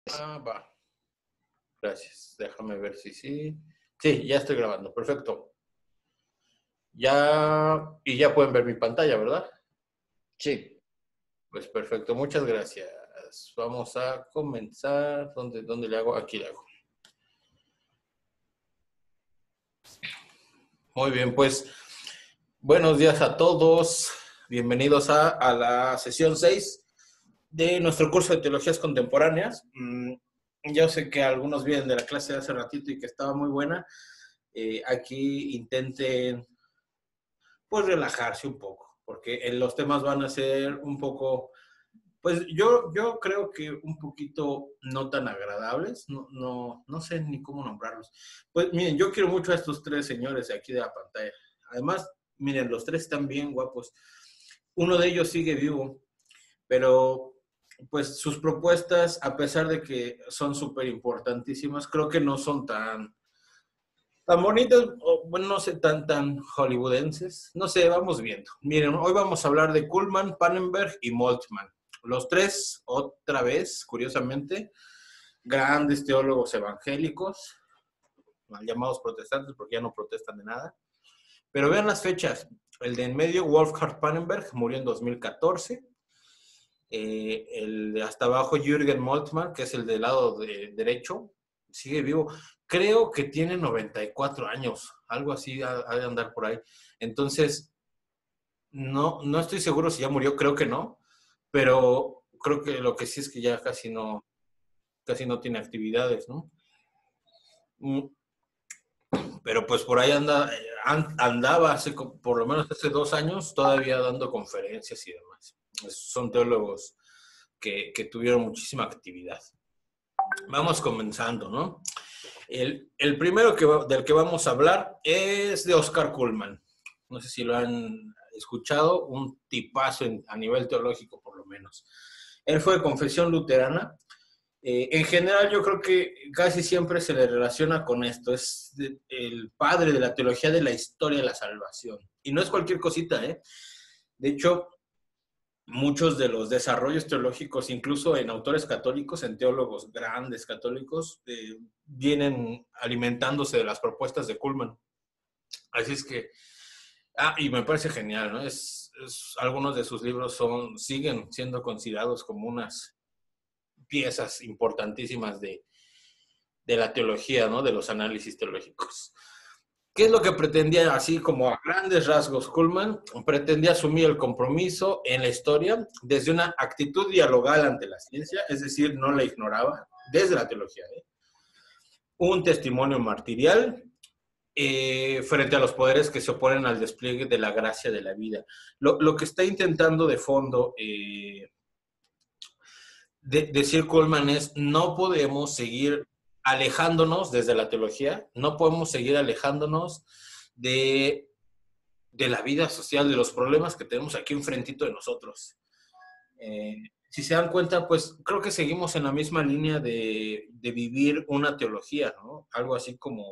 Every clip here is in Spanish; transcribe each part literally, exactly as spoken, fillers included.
Ah, va. Gracias. Déjame ver si sí. Sí, ya estoy grabando. Perfecto. Ya, y ya pueden ver mi pantalla, ¿verdad? Sí, Pues perfecto. Muchas gracias. Vamos a comenzar. ¿Dónde, dónde le hago? Aquí le hago. Muy bien, pues buenos días a todos. Bienvenidos a, a la sesión seis de nuestro curso de Teologías Contemporáneas. Mm, yo sé que algunos vienen de la clase de hace ratito y que estaba muy buena. Eh, aquí intenten pues relajarse un poco, porque los temas van a ser un poco, pues yo, yo creo que un poquito no tan agradables, no, no, no sé ni cómo nombrarlos. Pues miren, yo quiero mucho a estos tres señores de aquí de la pantalla. Además, miren, los tres están bien guapos. Uno de ellos sigue vivo, pero pues sus propuestas, a pesar de que son súper importantísimas, creo que no son tan tan bonitas, o, bueno, no sé, tan, tan hollywoodenses. No sé, vamos viendo. Miren, hoy vamos a hablar de Kuhlman, Pannenberg y Moltmann. Los tres, otra vez, curiosamente, grandes teólogos evangélicos, mal llamados protestantes porque ya no protestan de nada. Pero vean las fechas. El de en medio, Wolfhard Pannenberg, murió en dos mil catorce. Eh, el de hasta abajo, Jürgen Moltmann, que es el del lado de derecho, sigue vivo. Creo que tiene noventa y cuatro años, algo así ha, ha de andar por ahí. Entonces, no, no estoy seguro si ya murió, creo que no, pero creo que lo que sí es que ya casi no, casi no tiene actividades, ¿no? Mm, Pero pues por ahí anda, andaba hace, por lo menos hace dos años, todavía dando conferencias y demás. Son teólogos que, que tuvieron muchísima actividad. Vamos comenzando, ¿no? El, el primero que, del que vamos a hablar es de Oscar Cullmann. No sé si lo han escuchado, un tipazo en, a nivel teológico por lo menos. Él fue de confesión luterana. Eh, en general yo creo que casi siempre se le relaciona con esto. Es de, el padre de la teología de la historia de la salvación. Y no es cualquier cosita, ¿eh? De hecho, muchos de los desarrollos teológicos, incluso en autores católicos, en teólogos grandes católicos, eh, vienen alimentándose de las propuestas de Cullmann. Así es que, ah, y me parece genial, ¿no? Es, es, algunos de sus libros son, siguen siendo considerados como unas piezas importantísimas de, de la teología, ¿no? De los análisis teológicos. ¿Qué es lo que pretendía, así como a grandes rasgos, Cullmann? Pretendía asumir el compromiso en la historia desde una actitud dialogal ante la ciencia, es decir, no la ignoraba, desde la teología, ¿eh? Un testimonio martirial eh, frente a los poderes que se oponen al despliegue de la gracia de la vida. Lo, lo que está intentando de fondo eh, de, decir Cullmann es, no podemos seguir alejándonos desde la teología, no podemos seguir alejándonos de de la vida social, de los problemas que tenemos aquí enfrentito de nosotros. Eh, si se dan cuenta, pues creo que seguimos en la misma línea de, de vivir una teología, ¿no? Algo así como,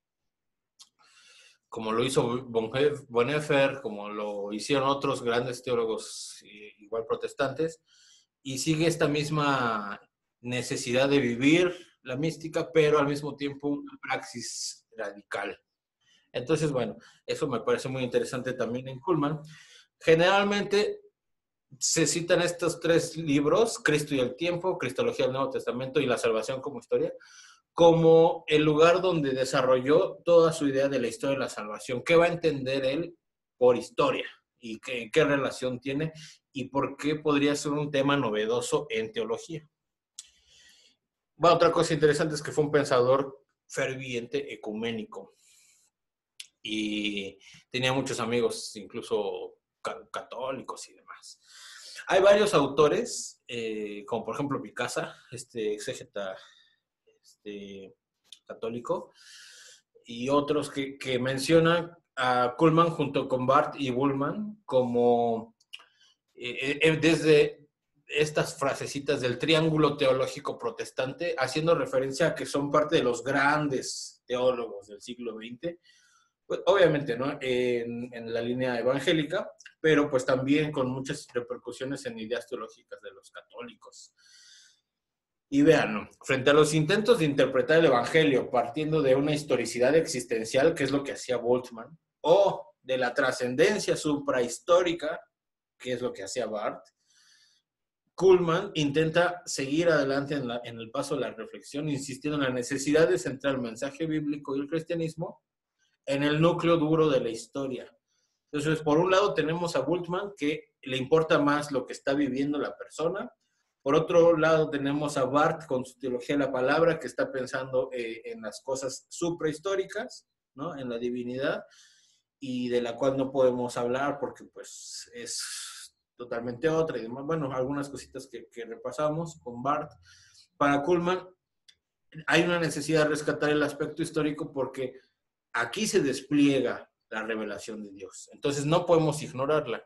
como lo hizo Bonhoeffer, como lo hicieron otros grandes teólogos eh, igual protestantes, y sigue esta misma necesidad de vivir la mística, pero al mismo tiempo una praxis radical. Entonces, bueno, eso me parece muy interesante también en Cullmann. Generalmente se citan estos tres libros, Cristo y el tiempo, Cristología del Nuevo Testamento y La salvación como historia, como el lugar donde desarrolló toda su idea de la historia de la salvación. ¿Qué va a entender él por historia? ¿Y qué, qué relación tiene? ¿Y por qué podría ser un tema novedoso en teología? Bueno, otra cosa interesante es que fue un pensador ferviente, ecuménico, y tenía muchos amigos, incluso católicos y demás. Hay varios autores, eh, como por ejemplo Picasa, este exégeta este, católico, y otros que, que mencionan a Cullmann junto con Barth y Bullmann como eh, eh, desde estas frasecitas del triángulo teológico protestante, haciendo referencia a que son parte de los grandes teólogos del siglo veinte, pues, obviamente, ¿no? En, en la línea evangélica, pero pues también con muchas repercusiones en ideas teológicas de los católicos. Y vean, frente a los intentos de interpretar el Evangelio partiendo de una historicidad existencial, que es lo que hacía Bultmann, o de la trascendencia suprahistórica, que es lo que hacía Barth, Kuhlman intenta seguir adelante en, la, en el paso de la reflexión, insistiendo en la necesidad de centrar el mensaje bíblico y el cristianismo en el núcleo duro de la historia. Entonces, por un lado tenemos a Bultmann, que le importa más lo que está viviendo la persona. Por otro lado tenemos a Barth con su teología de la palabra, que está pensando eh, en las cosas suprahistóricas, ¿no? En la divinidad, y de la cual no podemos hablar porque pues es totalmente otra y demás. Bueno, algunas cositas que, que repasamos con Barth. Para Kuhlman hay una necesidad de rescatar el aspecto histórico porque aquí se despliega la revelación de Dios. Entonces no podemos ignorarla.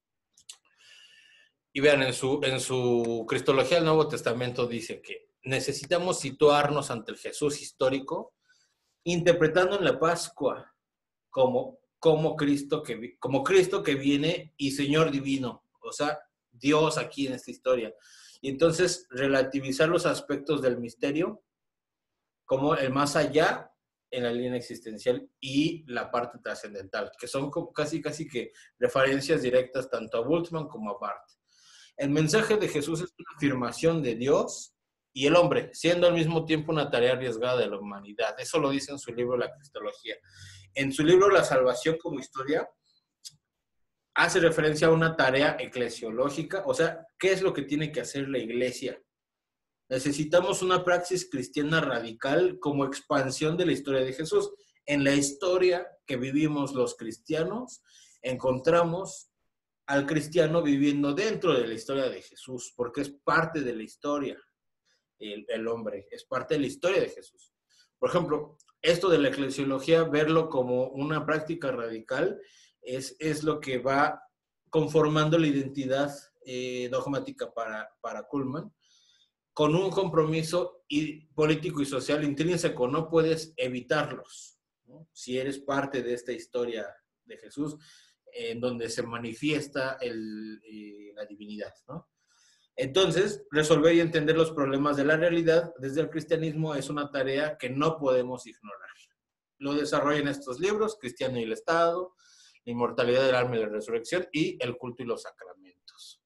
Y vean, en su, en su Cristología del Nuevo Testamento dice que necesitamos situarnos ante el Jesús histórico, interpretando en la Pascua como, como, Cristo que, como Cristo que viene y Señor divino, o sea, Dios aquí en esta historia. Y entonces relativizar los aspectos del misterio como el más allá en la línea existencial y la parte trascendental, que son casi, casi que referencias directas tanto a Bultmann como a Barth. El mensaje de Jesús es una afirmación de Dios y el hombre, siendo al mismo tiempo una tarea arriesgada de la humanidad. Eso lo dice en su libro La Cristología. En su libro La Salvación como Historia, hace referencia a una tarea eclesiológica, o sea, ¿qué es lo que tiene que hacer la iglesia? Necesitamos una praxis cristiana radical como expansión de la historia de Jesús. En la historia que vivimos los cristianos, encontramos al cristiano viviendo dentro de la historia de Jesús, porque es parte de la historia, el, el hombre, es parte de la historia de Jesús. Por ejemplo, esto de la eclesiología, verlo como una práctica radical, es, es lo que va conformando la identidad eh, dogmática para, para Kuhlman, con un compromiso y, político y social intrínseco, no puedes evitarlos, ¿no? Si eres parte de esta historia de Jesús, en donde se manifiesta el, eh, la divinidad, ¿no? Entonces, resolver y entender los problemas de la realidad desde el cristianismo es una tarea que no podemos ignorar. Lo desarrollan estos libros, Cristiano y el Estado, La inmortalidad del alma y la resurrección, y El culto y los sacramentos.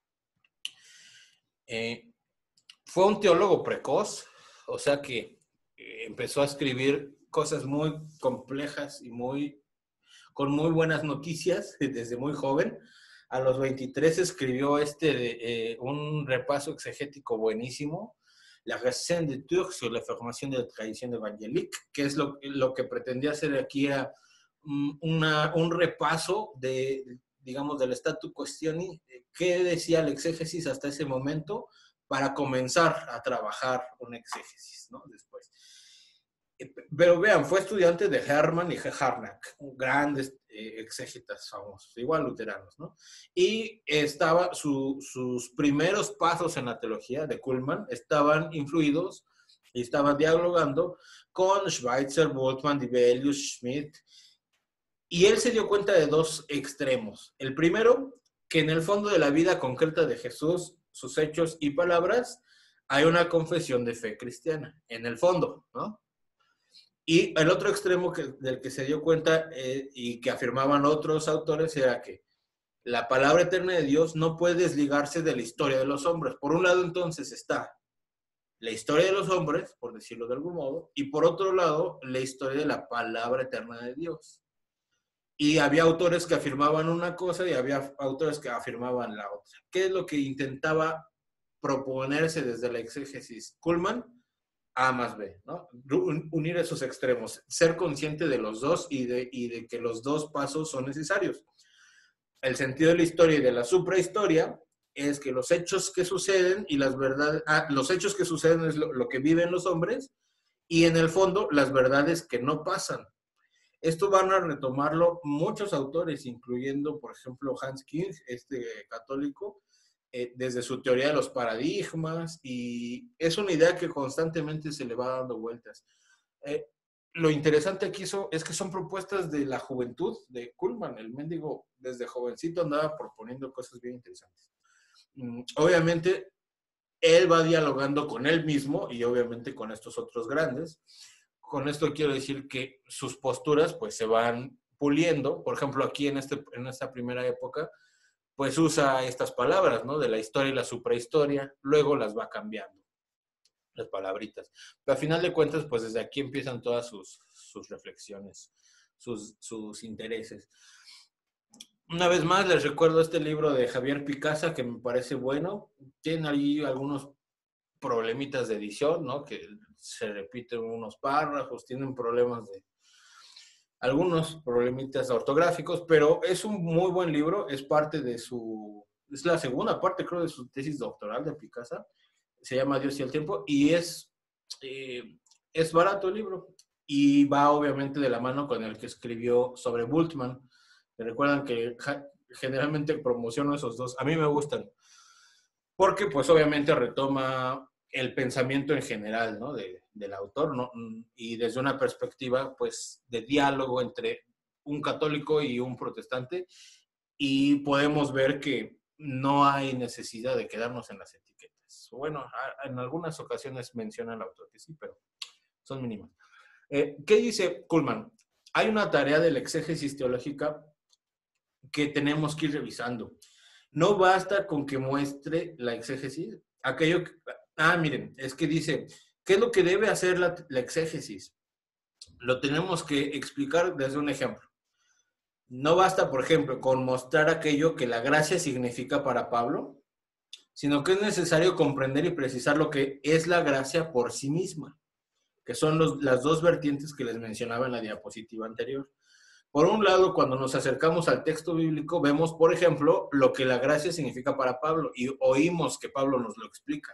Eh, fue un teólogo precoz, o sea que eh, empezó a escribir cosas muy complejas y muy con muy buenas noticias desde muy joven. A los veintitrés escribió este, eh, un repaso exegético buenísimo, La Racine de Tours sur la formación de la tradición evangélique, que es lo, lo que pretendía hacer aquí, era una, un repaso de, digamos, del statu questioni, qué decía el exégesis hasta ese momento, para comenzar a trabajar un exégesis, ¿no? Después. Pero vean, fue estudiante de Hermann y Harnack, grandes eh, exégetas famosos, igual luteranos, ¿no? Y estaba, su, sus primeros pasos en la teología de Kuhlman estaban influidos y estaban dialogando con Schweitzer, Bultmann, Dibelius, Schmidt, y él se dio cuenta de dos extremos. El primero, que en el fondo de la vida concreta de Jesús, sus hechos y palabras, hay una confesión de fe cristiana, en el fondo, ¿no? Y el otro extremo que, del que se dio cuenta eh, y que afirmaban otros autores era que la palabra eterna de Dios no puede desligarse de la historia de los hombres. Por un lado, entonces, está la historia de los hombres, por decirlo de algún modo, y por otro lado, la historia de la palabra eterna de Dios. Y había autores que afirmaban una cosa y había autores que afirmaban la otra. ¿Qué es lo que intentaba proponerse desde la exégesis Kuhlman? A más B, ¿no? Unir esos extremos, ser consciente de los dos y de, y de que los dos pasos son necesarios. El sentido de la historia y de la suprahistoria es que los hechos que suceden y las verdades, ah, los hechos que suceden es lo, lo que viven los hombres, y en el fondo las verdades que no pasan. Esto van a retomarlo muchos autores, incluyendo, por ejemplo, Hans King, este católico, eh, desde su teoría de los paradigmas, y es una idea que constantemente se le va dando vueltas. Eh, lo interesante aquí so, es que son propuestas de la juventud de Kuhlman. El mendigo desde jovencito andaba proponiendo cosas bien interesantes. Mm, obviamente, él va dialogando con él mismo y obviamente con estos otros grandes. Con esto quiero decir que sus posturas pues se van puliendo. Por ejemplo, aquí en, este, en esta primera época, pues usa estas palabras, ¿no? De la historia y la suprahistoria, luego las va cambiando, las palabritas. Pero a final de cuentas, pues desde aquí empiezan todas sus, sus reflexiones, sus, sus intereses. Una vez más, les recuerdo este libro de Javier Picasa, que me parece bueno. Tiene ahí algunos problemitas de edición, ¿no? Que se repiten unos párrafos, tienen problemas de... algunos problemitas ortográficos, pero es un muy buen libro, es parte de su... es la segunda parte, creo, de su tesis doctoral de Picasa. Se llama Dios y el tiempo, y es, eh, es barato el libro, y va obviamente de la mano con el que escribió sobre Bultmann. Me recuerdan que generalmente promociono esos dos. A mí me gustan, porque pues obviamente retoma el pensamiento en general, ¿no? de, del autor, ¿no? Y desde una perspectiva pues de diálogo entre un católico y un protestante, y podemos ver que no hay necesidad de quedarnos en las etiquetas. Bueno, en algunas ocasiones menciona el autor que sí, pero son mínimas. Eh, ¿Qué dice Kuhlmann? Hay una tarea de la exégesis teológica que tenemos que ir revisando. No basta con que muestre la exégesis, aquello que, ah, miren, es que dice, ¿qué es lo que debe hacer la, la exégesis? Lo tenemos que explicar desde un ejemplo. No basta, por ejemplo, con mostrar aquello que la gracia significa para Pablo, sino que es necesario comprender y precisar lo que es la gracia por sí misma, que son los, las dos vertientes que les mencionaba en la diapositiva anterior. Por un lado, cuando nos acercamos al texto bíblico, vemos, por ejemplo, lo que la gracia significa para Pablo y oímos que Pablo nos lo explica.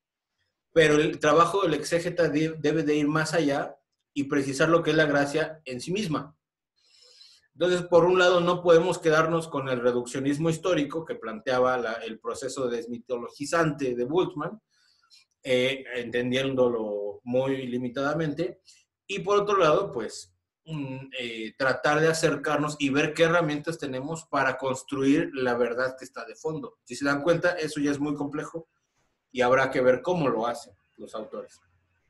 Pero el trabajo del exégeta debe de ir más allá y precisar lo que es la gracia en sí misma. Entonces, por un lado, no podemos quedarnos con el reduccionismo histórico que planteaba la, el proceso desmitologizante de Bultmann, eh, entendiéndolo muy limitadamente. Y por otro lado, pues, Eh, tratar de acercarnos y ver qué herramientas tenemos para construir la verdad que está de fondo. Si se dan cuenta, eso ya es muy complejo y habrá que ver cómo lo hacen los autores.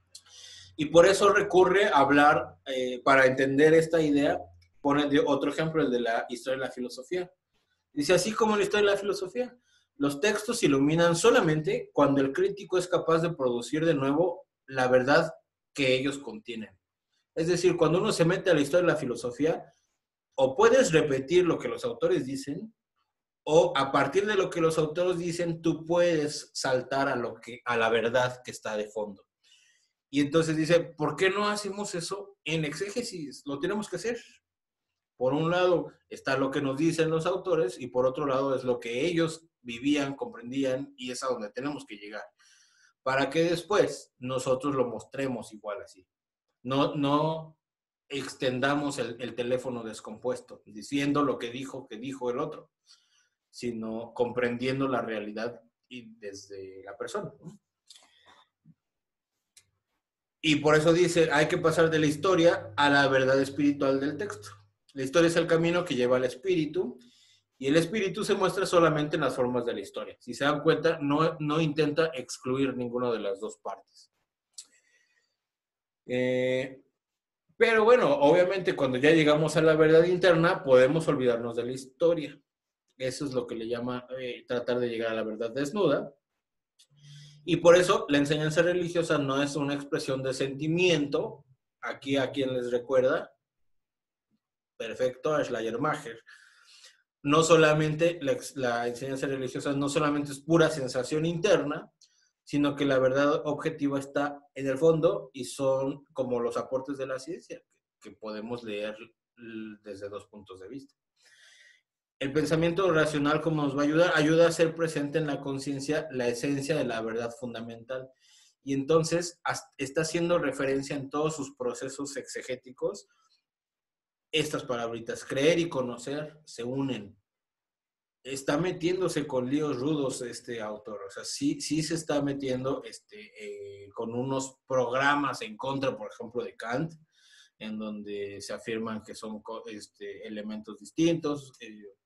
Y por eso recurre a hablar, eh, para entender esta idea, pone de otro ejemplo, el de la historia de la filosofía. Dice, así como en la historia de la filosofía, los textos se iluminan solamente cuando el crítico es capaz de producir de nuevo la verdad que ellos contienen. Es decir, cuando uno se mete a la historia de la filosofía, o puedes repetir lo que los autores dicen, o a partir de lo que los autores dicen, tú puedes saltar a, lo que, a la verdad que está de fondo. Y entonces dice, ¿por qué no hacemos eso en exégesis? Lo tenemos que hacer. Por un lado está lo que nos dicen los autores y por otro lado es lo que ellos vivían, comprendían y es a donde tenemos que llegar. Para que después nosotros lo mostremos igual así. No, no extendamos el, el teléfono descompuesto, diciendo lo que dijo, que dijo el otro, sino comprendiendo la realidad y desde la persona, ¿no? Y por eso dice, hay que pasar de la historia a la verdad espiritual del texto. La historia es el camino que lleva al espíritu, y el espíritu se muestra solamente en las formas de la historia. Si se dan cuenta, no, no intenta excluir ninguna de las dos partes. Eh, pero bueno, obviamente cuando ya llegamos a la verdad interna, podemos olvidarnos de la historia. Eso es lo que le llama eh, tratar de llegar a la verdad desnuda. Y por eso la enseñanza religiosa no es una expresión de sentimiento. Aquí a quien les recuerda, perfecto, a Schleiermacher. No solamente la, la enseñanza religiosa no solamente es pura sensación interna, sino que la verdad objetiva está en el fondo y son como los aportes de la ciencia, que podemos leer desde dos puntos de vista. El pensamiento racional, como nos va a ayudar, ayuda a ser presente en la conciencia la esencia de la verdad fundamental. Y entonces está haciendo referencia en todos sus procesos exegéticos. Estas palabritas, creer y conocer, se unen. Está metiéndose con líos rudos este autor. O sea, sí, sí se está metiendo este, eh, con unos programas en contra, por ejemplo, de Kant, en donde se afirman que son este, elementos distintos. Eh,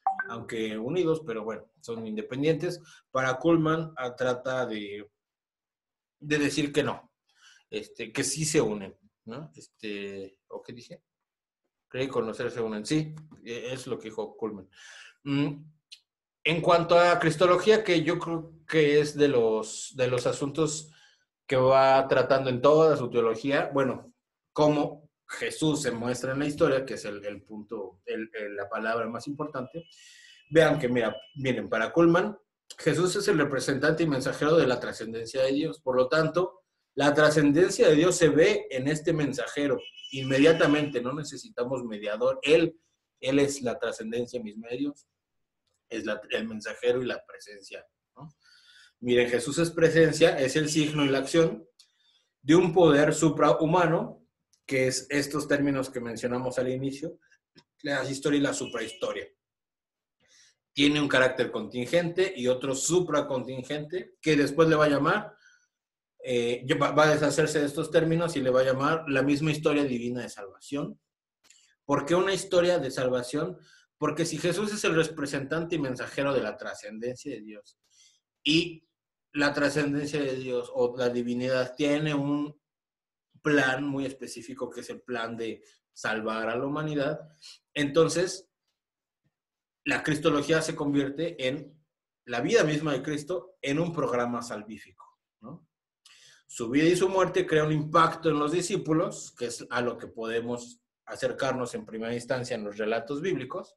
aunque unidos, pero bueno, son independientes. Para Kuhlman a, trata de, de decir que no, este, que sí se unen, ¿no? Este, ¿o qué dije? Creer y conocer se unen, sí, es lo que dijo Kuhlman. Mm. En cuanto a cristología, que yo creo que es de los, de los asuntos que va tratando en toda su teología, bueno, cómo Jesús se muestra en la historia, que es el, el punto, el, el, la palabra más importante. Vean que, mira, miren, para Kuhlman, Jesús es el representante y mensajero de la trascendencia de Dios. Por lo tanto, la trascendencia de Dios se ve en este mensajero inmediatamente, no necesitamos mediador. Él, él es la trascendencia misma de Dios. Es la, el mensajero y la presencia, ¿no? Miren, Jesús es presencia, es el signo y la acción de un poder suprahumano, que es estos términos que mencionamos al inicio, la historia y la suprahistoria. Tiene un carácter contingente y otro supracontingente, que después le va a llamar, eh, va a deshacerse de estos términos y le va a llamar la misma historia divina de salvación. ¿Por qué una historia de salvación? Porque si Jesús es el representante y mensajero de la trascendencia de Dios y la trascendencia de Dios o la divinidad tiene un plan muy específico que es el plan de salvar a la humanidad, entonces la cristología se convierte en la vida misma de Cristo en un programa salvífico, ¿no? Su vida y su muerte crea un impacto en los discípulos, que es a lo que podemos acercarnos en primera instancia en los relatos bíblicos,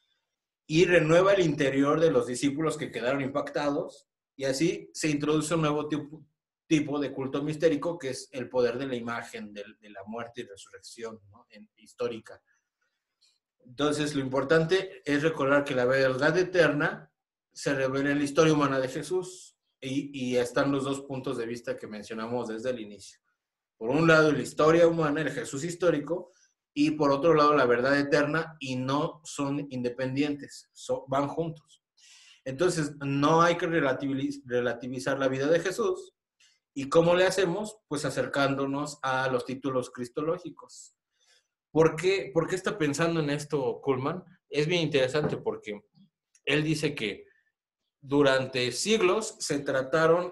y renueva el interior de los discípulos que quedaron impactados, y así se introduce un nuevo tipo, tipo de culto mistérico, que es el poder de la imagen, de, de la muerte y resurrección, ¿no? En, histórica. Entonces, lo importante es recordar que la verdad eterna se revela en la historia humana de Jesús, y, y están los dos puntos de vista que mencionamos desde el inicio. Por un lado, la historia humana, el Jesús histórico, y por otro lado la verdad eterna, y no son independientes, son, van juntos. Entonces no hay que relativiz relativizar la vida de Jesús. ¿Y cómo le hacemos? Pues acercándonos a los títulos cristológicos. ¿Por qué, ¿Por qué está pensando en esto Kuhlman? Es bien interesante porque él dice que durante siglos se trataron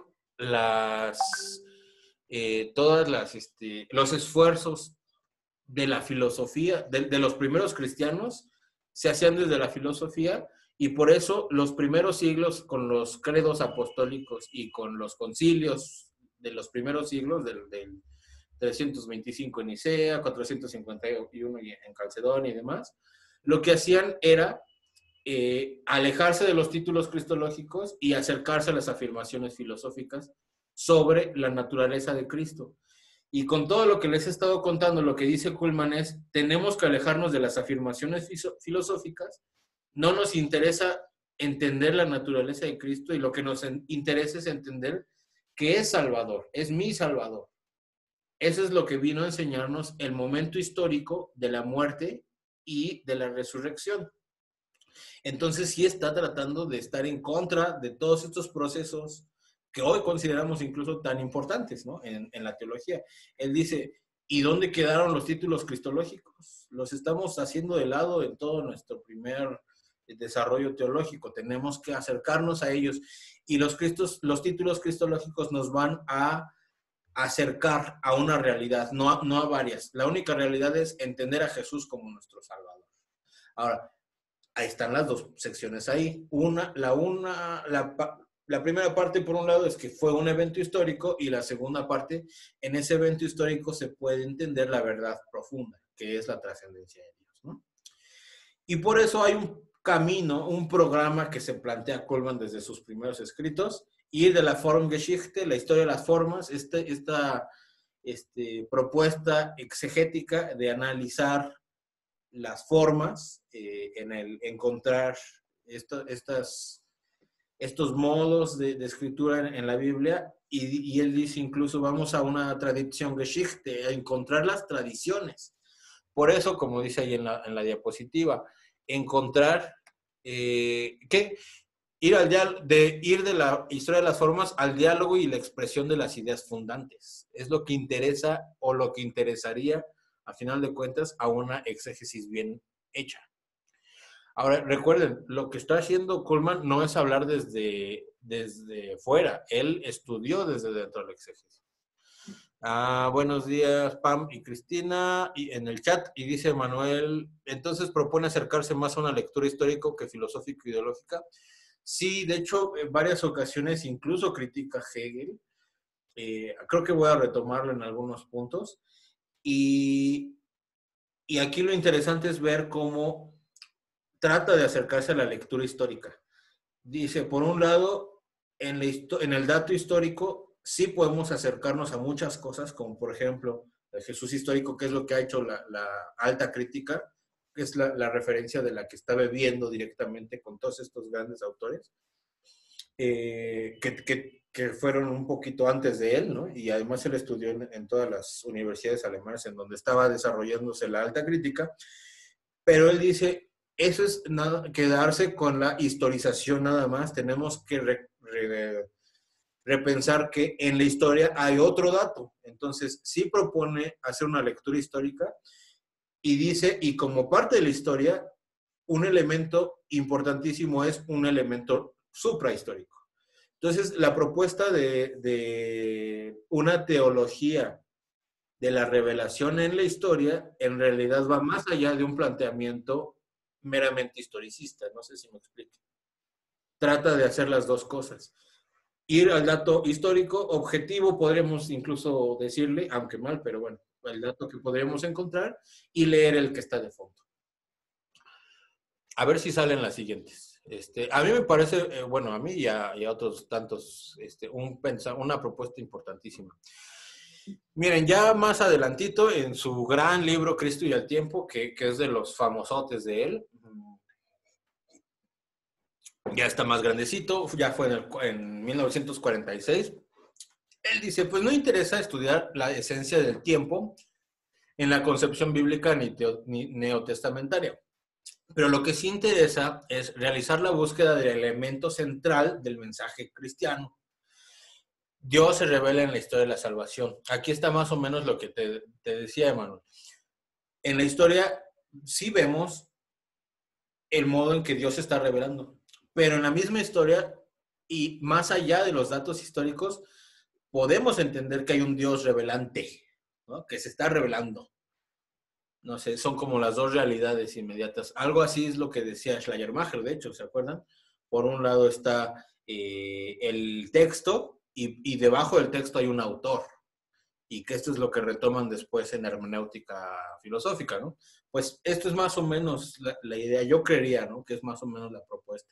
las, eh, todas las, este, los esfuerzos de la filosofía, de, de los primeros cristianos, se hacían desde la filosofía, y por eso los primeros siglos con los credos apostólicos y con los concilios de los primeros siglos, del, del trescientos veinticinco en Nicea, cuatrocientos cincuenta y uno en Calcedonia y demás, lo que hacían era eh, alejarse de los títulos cristológicos y acercarse a las afirmaciones filosóficas sobre la naturaleza de Cristo. Y con todo lo que les he estado contando, lo que dice Kuhlman es, tenemos que alejarnos de las afirmaciones filosóficas, no nos interesa entender la naturaleza de Cristo, y lo que nos interesa es entender que es Salvador, es mi Salvador. Eso es lo que vino a enseñarnos el momento histórico de la muerte y de la resurrección. Entonces sí está tratando de estar en contra de todos estos procesos que hoy consideramos incluso tan importantes, ¿no? En, en la teología. Él dice, ¿y dónde quedaron los títulos cristológicos? Los estamos haciendo de lado en todo nuestro primer desarrollo teológico. Tenemos que acercarnos a ellos. Y los, cristos, los títulos cristológicos nos van a acercar a una realidad, no a, no a varias. La única realidad es entender a Jesús como nuestro Salvador. Ahora, ahí están las dos secciones ahí. Una, la una, la... La primera parte, por un lado, es que fue un evento histórico, y la segunda parte, en ese evento histórico se puede entender la verdad profunda, que es la trascendencia de Dios, ¿no? Y por eso hay un camino, un programa que se plantea Kuhlman desde sus primeros escritos, y de la Formgeschichte, la historia de las formas, este, esta este, propuesta exegética de analizar las formas, eh, en el encontrar esto, estas... estos modos de, de escritura en, en la Biblia, y, y él dice incluso vamos a una tradición Geschichte, a encontrar las tradiciones. Por eso, como dice ahí en la, en la diapositiva, encontrar, eh, ¿qué? Ir, al de, ir de la historia de las formas al diálogo y la expresión de las ideas fundantes. Es lo que interesa, o lo que interesaría, a final de cuentas, a una exégesis bien hecha. Ahora, recuerden, lo que está haciendo Kuhlman no es hablar desde, desde fuera. Él estudió desde dentro del exégesis. Ah, buenos días, Pam y Cristina, y en el chat, y dice Manuel, entonces propone acercarse más a una lectura histórico que filosófico-ideológica. Sí, de hecho, en varias ocasiones incluso critica Hegel. Eh, creo que voy a retomarlo en algunos puntos. Y, y aquí lo interesante es ver cómo trata de acercarse a la lectura histórica. Dice, por un lado, en, la en el dato histórico sí podemos acercarnos a muchas cosas, como por ejemplo el Jesús histórico, que es lo que ha hecho la, la alta crítica, que es la, la, referencia de la que está bebiendo directamente con todos estos grandes autores, eh, que, que, que, fueron un poquito antes de él, ¿no? Y además él estudió en, en todas las universidades alemanas en donde estaba desarrollándose la alta crítica, pero él dice, eso es nada, quedarse con la historización nada más. Tenemos que re, re, repensar que en la historia hay otro dato. Entonces, sí propone hacer una lectura histórica y dice, y como parte de la historia, un elemento importantísimo es un elemento suprahistórico. Entonces, la propuesta de, de una teología de la revelación en la historia, en realidad va más allá de un planteamiento meramente historicista, no sé si me explico. Trata de hacer las dos cosas. Ir al dato histórico, objetivo, podríamos incluso decirle, aunque mal, pero bueno, el dato que podríamos encontrar, y leer el que está de fondo. A ver si salen las siguientes. Este, a mí me parece, eh, bueno, a mí y a, y a otros tantos, este, un, una propuesta importantísima. Miren, ya más adelantito, en su gran libro Cristo y el Tiempo, que, que es de los famosotes de él, ya está más grandecito, ya fue en, el, en mil novecientos cuarenta y seis, él dice, pues no interesa estudiar la esencia del tiempo en la concepción bíblica ni, teo, ni neotestamentaria, pero lo que sí interesa es realizar la búsqueda del elemento central del mensaje cristiano. Dios se revela en la historia de la salvación. Aquí está más o menos lo que te, te decía, Emanuel. En la historia sí vemos el modo en que Dios se está revelando, pero en la misma historia y más allá de los datos históricos, podemos entender que hay un Dios revelante, ¿no? Que se está revelando. No sé, son como las dos realidades inmediatas. Algo así es lo que decía Schleiermacher, de hecho, ¿se acuerdan? Por un lado está eh, el texto y, y debajo del texto hay un autor. Y que esto es lo que retoman después en hermenéutica filosófica, ¿no? Pues esto es más o menos la, la idea, yo creería, ¿no? Que es más o menos la propuesta.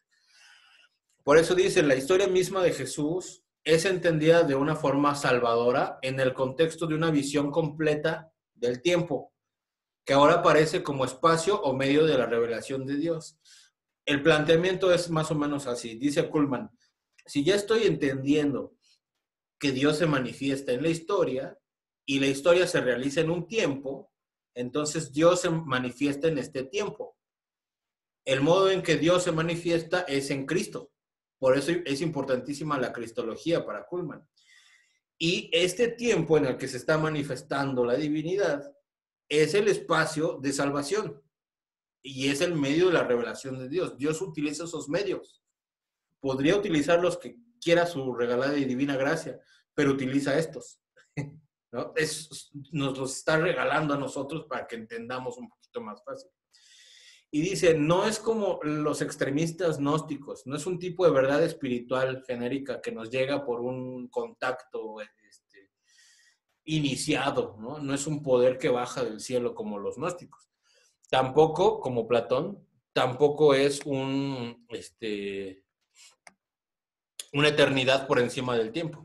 Por eso dice, la historia misma de Jesús es entendida de una forma salvadora en el contexto de una visión completa del tiempo, que ahora aparece como espacio o medio de la revelación de Dios. El planteamiento es más o menos así, dice Kuhlman, si ya estoy entendiendo que Dios se manifiesta en la historia y la historia se realiza en un tiempo, entonces Dios se manifiesta en este tiempo. El modo en que Dios se manifiesta es en Cristo. Por eso es importantísima la cristología para Kuhlman. Y este tiempo en el que se está manifestando la divinidad es el espacio de salvación y es el medio de la revelación de Dios. Dios utiliza esos medios. Podría utilizar los que quiera su regalada y divina gracia, pero utiliza estos, ¿no? Es, nos los está regalando a nosotros para que entendamos un poquito más fácil. Y dice, no es como los extremistas gnósticos, no es un tipo de verdad espiritual genérica que nos llega por un contacto este, iniciado, ¿no? No es un poder que baja del cielo como los gnósticos. Tampoco, como Platón, tampoco es un, este, una eternidad por encima del tiempo.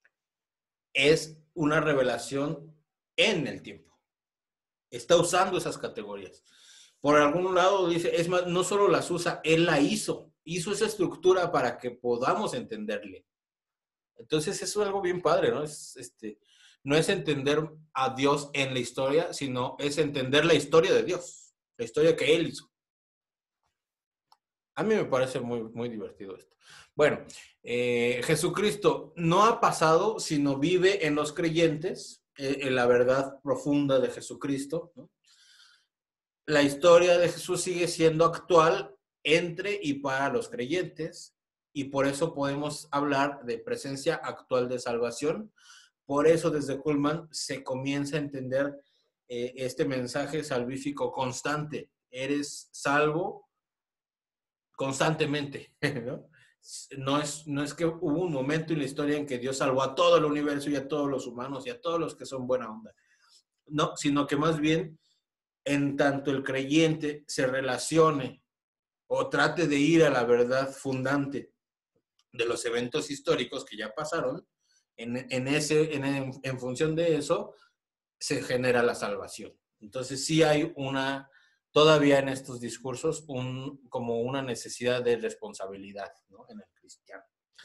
Es una revelación en el tiempo. Está usando esas categorías. Por algún lado dice, es más, no solo las usa, él la hizo. Hizo esa estructura para que podamos entenderle. Entonces eso es algo bien padre, ¿no? Es, este, no es entender a Dios en la historia, sino es entender la historia de Dios. La historia que él hizo. A mí me parece muy, muy divertido esto. Bueno, eh, Jesucristo no ha pasado, sino vive en los creyentes, eh, en la verdad profunda de Jesucristo, ¿no? La historia de Jesús sigue siendo actual entre y para los creyentes, y por eso podemos hablar de presencia actual de salvación. Por eso desde Cullmann se comienza a entender eh, este mensaje salvífico constante. Eres salvo constantemente, ¿no? No es, no es que hubo un momento en la historia en que Dios salvó a todo el universo y a todos los humanos y a todos los que son buena onda. No, sino que más bien, en tanto el creyente se relacione o trate de ir a la verdad fundante de los eventos históricos que ya pasaron, en, en, ese, en, en función de eso se genera la salvación. Entonces sí hay una, todavía en estos discursos, un, como una necesidad de responsabilidad, ¿no?, en el cristiano.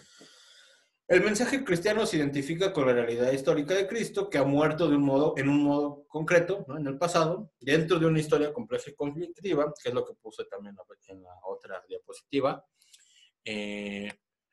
El mensaje cristiano se identifica con la realidad histórica de Cristo, que ha muerto de un modo, en un modo concreto, ¿no?, en el pasado, dentro de una historia compleja y conflictiva, que es lo que puse también en la otra diapositiva. Eh,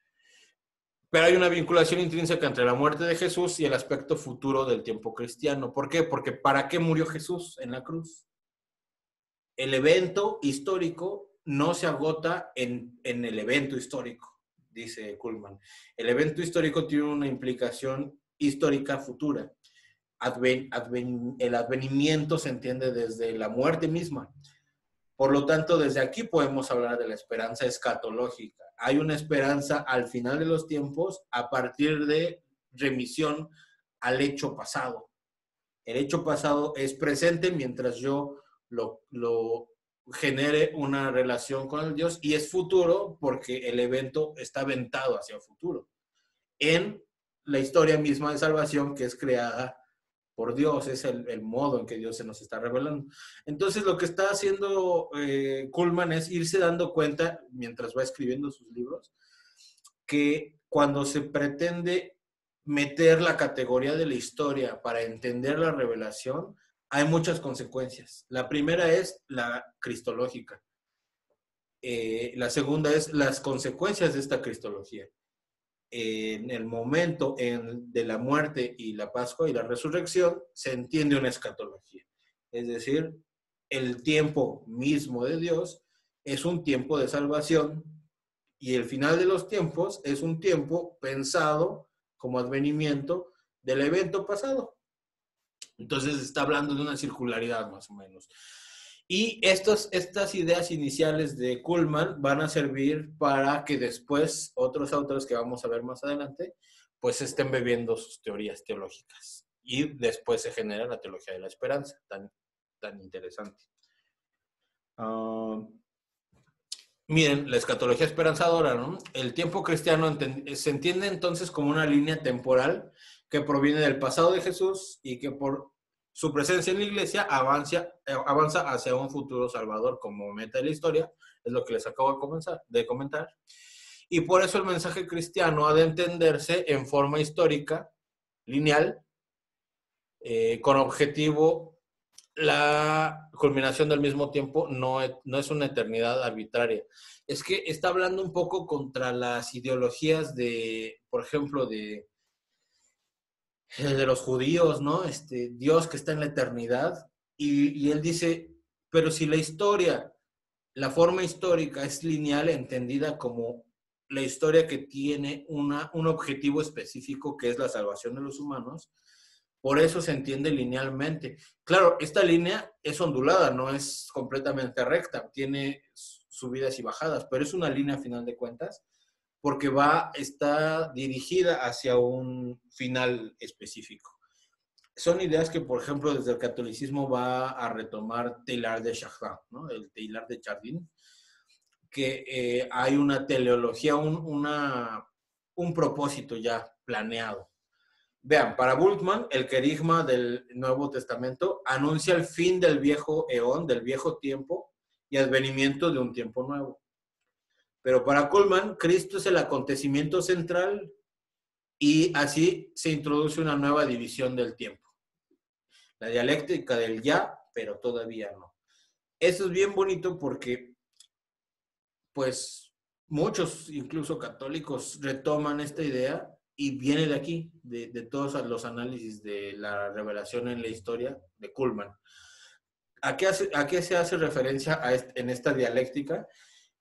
pero hay una vinculación intrínseca entre la muerte de Jesús y el aspecto futuro del tiempo cristiano. ¿Por qué? Porque ¿para qué murió Jesús en la cruz? El evento histórico no se agota en, en el evento histórico, dice Cullmann. El evento histórico tiene una implicación histórica futura. Adven, adven, el advenimiento se entiende desde la muerte misma. Por lo tanto, desde aquí podemos hablar de la esperanza escatológica. Hay una esperanza al final de los tiempos a partir de remisión al hecho pasado. El hecho pasado es presente mientras yo lo, lo genere una relación con el Dios, y es futuro porque el evento está aventado hacia el futuro. En la historia misma de salvación que es creada por Dios, es el, el modo en que Dios se nos está revelando. Entonces lo que está haciendo eh, Cullmann es irse dando cuenta, mientras va escribiendo sus libros, que cuando se pretende meter la categoría de la historia para entender la revelación, hay muchas consecuencias. La primera es la cristológica. Eh, la segunda es las consecuencias de esta cristología. En el momento en, de la muerte y la Pascua y la resurrección, se entiende una escatología. Es decir, el tiempo mismo de Dios es un tiempo de salvación, y el final de los tiempos es un tiempo pensado como advenimiento del evento pasado. Entonces está hablando de una circularidad más o menos. Y estos, estas ideas iniciales de Cullmann van a servir para que después otros autores que vamos a ver más adelante, pues estén bebiendo sus teorías teológicas. Y después se genera la teología de la esperanza, tan, tan interesante. Uh, miren, la escatología esperanzadora, ¿no? El tiempo cristiano ent- se entiende entonces como una línea temporal que proviene del pasado de Jesús y que por su presencia en la iglesia avanza, avanza hacia un futuro salvador como meta de la historia, es lo que les acabo de, comenzar, de comentar. Y por eso el mensaje cristiano ha de entenderse en forma histórica, lineal, eh, con objetivo la culminación del mismo tiempo, no, no es una eternidad arbitraria. Es que está hablando un poco contra las ideologías de, por ejemplo, de de los judíos, ¿no? Este, Dios que está en la eternidad, y, y él dice, pero si la historia, la forma histórica es lineal, entendida como la historia que tiene una, un objetivo específico que es la salvación de los humanos, por eso se entiende linealmente. Claro, esta línea es ondulada, no es completamente recta, tiene subidas y bajadas, pero es una línea a final de cuentas, porque va, está dirigida hacia un final específico. Son ideas que, por ejemplo, desde el catolicismo va a retomar Teilhard de Chardin, ¿no? El Teilhard de Chardin, que eh, hay una teleología, un, una, un propósito ya planeado. Vean, para Bultmann, el querigma del Nuevo Testamento anuncia el fin del viejo eón, del viejo tiempo, y advenimiento de un tiempo nuevo. Pero para Cullmann, Cristo es el acontecimiento central, y así se introduce una nueva división del tiempo. La dialéctica del ya, pero todavía no. Eso es bien bonito porque, pues, muchos, incluso católicos, retoman esta idea y viene de aquí, de, de todos los análisis de la revelación en la historia de Cullmann. ¿A qué, hace, a qué se hace referencia a este, en esta dialéctica?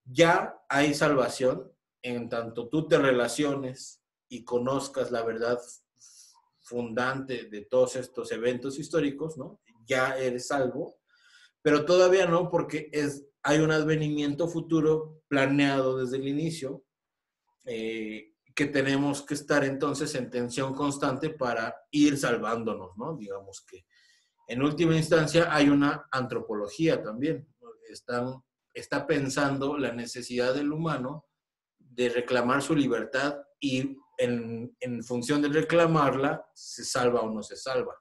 ya hay salvación en tanto tú te relaciones y conozcas la verdad fundante de todos estos eventos históricos, ¿no? Ya eres salvo, pero todavía no, porque es, hay un advenimiento futuro planeado desde el inicio, eh, que tenemos que estar entonces en tensión constante para ir salvándonos, ¿no? Digamos que en última instancia hay una antropología también, ¿no? Están, está pensando la necesidad del humano de reclamar su libertad y en, en función de reclamarla, se salva o no se salva.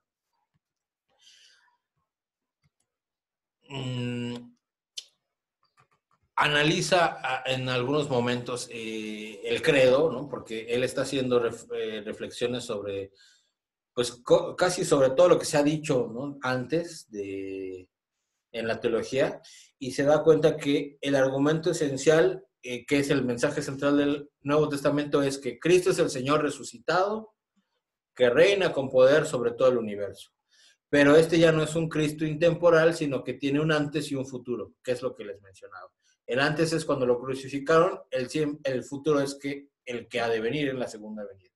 Mm, analiza en algunos momentos eh, el credo, ¿no? Porque él está haciendo ref, eh, reflexiones sobre, pues casi sobre todo lo que se ha dicho, ¿no? Antes de, en la teología, y se da cuenta que el argumento esencial, eh, que es el mensaje central del Nuevo Testamento, es que Cristo es el Señor resucitado, que reina con poder sobre todo el universo. Pero este ya no es un Cristo intemporal, sino que tiene un antes y un futuro, que es lo que les mencionaba. El antes es cuando lo crucificaron, el, el futuro es que el que ha de venir en la segunda venida.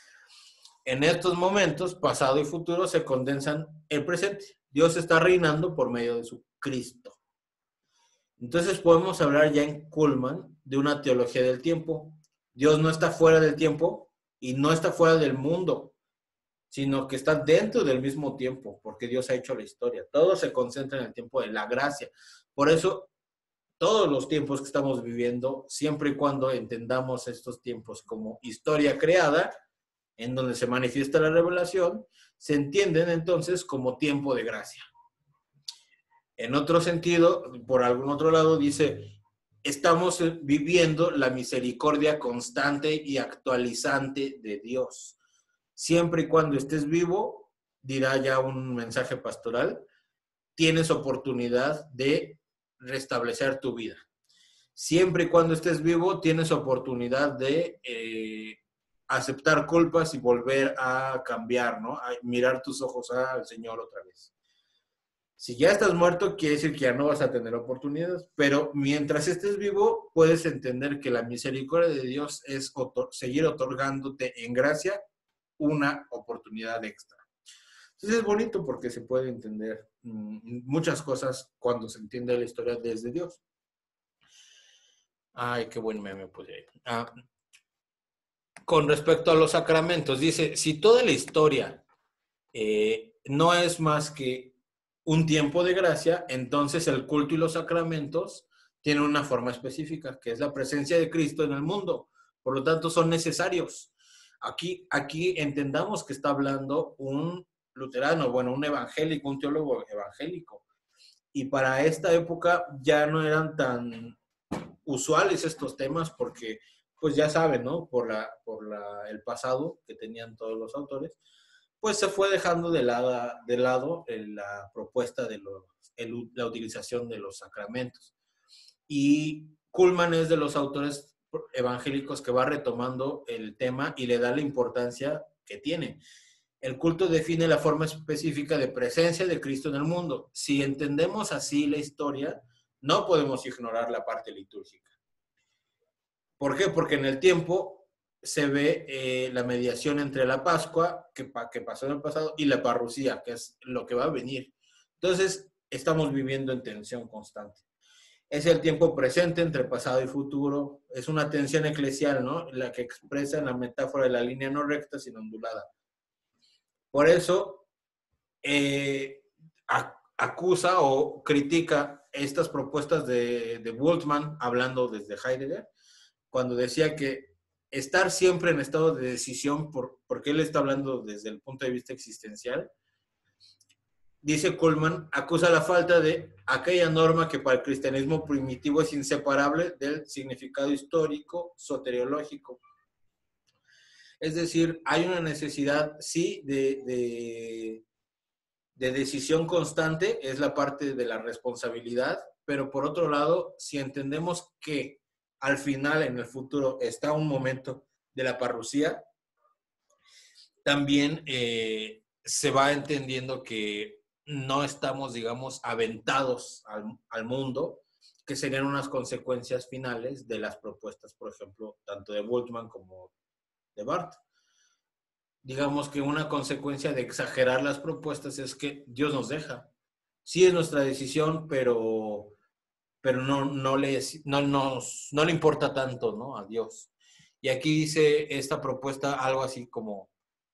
En estos momentos, pasado y futuro, se condensan el presente. Dios está reinando por medio de su Cristo. Entonces podemos hablar ya en Kuhlman de una teología del tiempo. Dios no está fuera del tiempo y no está fuera del mundo, sino que está dentro del mismo tiempo, porque Dios ha hecho la historia. Todo se concentra en el tiempo de la gracia. Por eso, todos los tiempos que estamos viviendo, siempre y cuando entendamos estos tiempos como historia creada, en donde se manifiesta la revelación, se entienden entonces como tiempo de gracia. En otro sentido, por algún otro lado, dice, estamos viviendo la misericordia constante y actualizante de Dios. Siempre y cuando estés vivo, dirá ya un mensaje pastoral, tienes oportunidad de restablecer tu vida. Siempre y cuando estés vivo, tienes oportunidad de eh, aceptar culpas y volver a cambiar, ¿no? A mirar tus ojos al Señor otra vez. Si ya estás muerto, quiere decir que ya no vas a tener oportunidades, pero mientras estés vivo, puedes entender que la misericordia de Dios es otor- seguir otorgándote en gracia una oportunidad extra. Entonces es bonito porque se puede entender mmm, muchas cosas cuando se entiende la historia desde Dios. Ay, qué buen meme puse ahí. Ah, con respecto a los sacramentos, dice, si toda la historia eh, no es más que un tiempo de gracia, entonces el culto y los sacramentos tienen una forma específica, que es la presencia de Cristo en el mundo. Por lo tanto, son necesarios. Aquí, aquí entendamos que está hablando un luterano, bueno, un evangélico, un teólogo evangélico. Y para esta época ya no eran tan usuales estos temas porque, pues ya saben, ¿no? Por, la, por la, el pasado que tenían todos los autores, pues se fue dejando de lado, de lado la propuesta de los, el, la utilización de los sacramentos. Y Kuhlman es de los autores evangélicos que va retomando el tema y le da la importancia que tiene. El culto define la forma específica de presencia de Cristo en el mundo. Si entendemos así la historia, no podemos ignorar la parte litúrgica. ¿Por qué? Porque en el tiempo se ve eh, la mediación entre la Pascua, que, pa, que pasó en el pasado, y la parrucía, que es lo que va a venir. Entonces, estamos viviendo en tensión constante. Es el tiempo presente entre pasado y futuro. Es una tensión eclesial, ¿no? La que expresa en la metáfora de la línea no recta, sino ondulada. Por eso, eh, acusa o critica estas propuestas de, de Bultmann, hablando desde Heidegger, cuando decía que estar siempre en estado de decisión, por, porque él está hablando desde el punto de vista existencial, dice Kuhlman, acusa la falta de aquella norma que para el cristianismo primitivo es inseparable del significado histórico, soteriológico. Es decir, hay una necesidad, sí, de, de, de decisión constante, es la parte de la responsabilidad, pero por otro lado, si entendemos que al final, en el futuro, está un momento de la parrucía, también eh, se va entendiendo que no estamos, digamos, aventados al, al mundo, que serían unas consecuencias finales de las propuestas, por ejemplo, tanto de Bultmann como de Barth. Digamos que una consecuencia de exagerar las propuestas es que Dios nos deja. Sí es nuestra decisión, pero, pero no, no, le, no, nos, no le importa tanto, ¿no?, a Dios. Y aquí dice esta propuesta algo así como,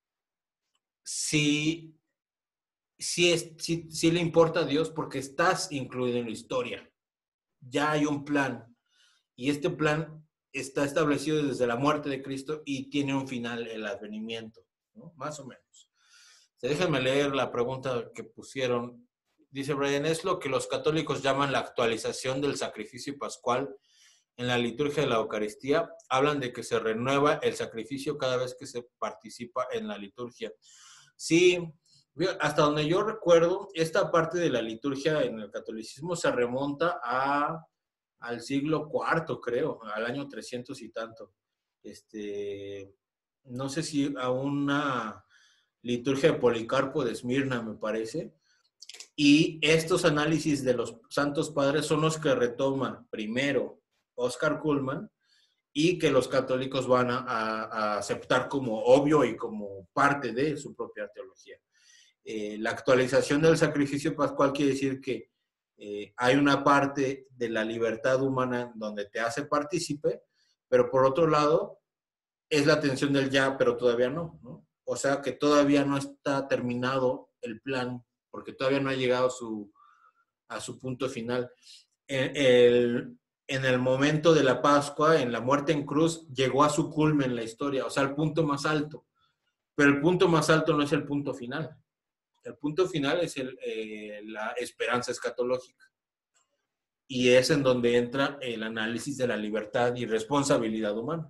si, si, es, si, si le importa a Dios porque estás incluido en la historia. Ya hay un plan. Y este plan está establecido desde la muerte de Cristo y tiene un final, el advenimiento, ¿no?, más o menos. Déjenme leer la pregunta que pusieron. Dice Brian, es lo que los católicos llaman la actualización del sacrificio pascual en la liturgia de la Eucaristía. Hablan de que se renueva el sacrificio cada vez que se participa en la liturgia. Sí, hasta donde yo recuerdo, esta parte de la liturgia en el catolicismo se remonta a, al siglo cuarto, creo, al año trescientos y tanto. Este, no sé si a una liturgia de Policarpo de Esmirna, me parece. Y estos análisis de los santos padres son los que retoma primero Oscar Cullmann y que los católicos van a, a aceptar como obvio y como parte de su propia teología. Eh, la actualización del sacrificio pascual quiere decir que eh, hay una parte de la libertad humana donde te hace partícipe, pero por otro lado es la tensión del ya, pero todavía no, ¿no? O sea que todavía no está terminado el plan, porque todavía no ha llegado su, a su punto final. En el, en el momento de la Pascua, en la muerte en cruz, llegó a su culmen la historia, o sea, el punto más alto. Pero el punto más alto no es el punto final. El punto final es el, eh, la esperanza escatológica. Y es en donde entra el análisis de la libertad y responsabilidad humana.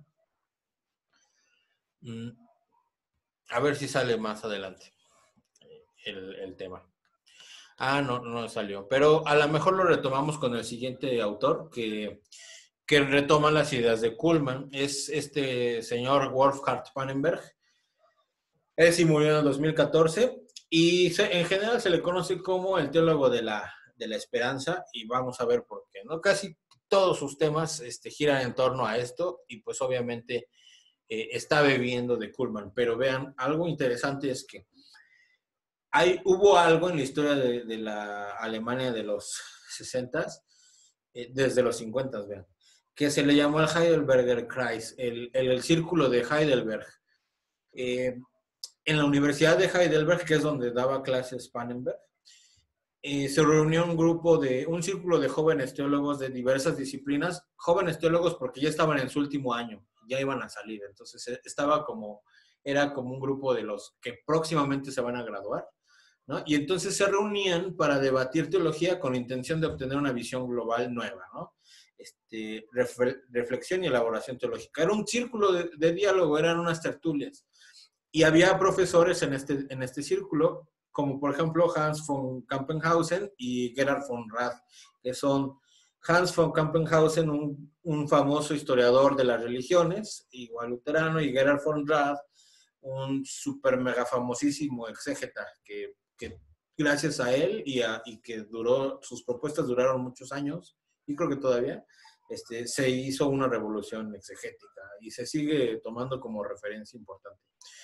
Mm. A ver si sale más adelante el, el tema. Ah, no, no salió. Pero a lo mejor lo retomamos con el siguiente autor que, que retoma las ideas de Cullmann. Es este señor Wolfhard Pannenberg. Él sí murió en el dos mil catorce y se, en general se le conoce como el teólogo de la, de la esperanza y vamos a ver por qué, ¿no? Casi todos sus temas este, giran en torno a esto y pues obviamente eh, está bebiendo de Cullmann. Pero vean, algo interesante es que Hay, hubo algo en la historia de, de la Alemania de los sesentas, eh, desde los cincuentas, vean, que se le llamó el Heidelberger Kreis, el, el, el círculo de Heidelberg. Eh, en la Universidad de Heidelberg, que es donde daba clases Pannenberg, eh, se reunió un grupo de, un círculo de jóvenes teólogos de diversas disciplinas, jóvenes teólogos porque ya estaban en su último año, ya iban a salir, entonces estaba como, era como un grupo de los que próximamente se van a graduar, ¿no? Y entonces se reunían para debatir teología con la intención de obtener una visión global nueva, ¿no? Este, reflexión y elaboración teológica. Era un círculo de, de diálogo, eran unas tertulias. Y había profesores en este, en este círculo, como por ejemplo Hans von Campenhausen y Gerhard von Rath, que son Hans von Campenhausen, un, un famoso historiador de las religiones, igual luterano, y Gerhard von Rath, un super mega famosísimo exégeta que que gracias a él y, a, y que duró, sus propuestas duraron muchos años, y creo que todavía, este, se hizo una revolución exegética y se sigue tomando como referencia importante.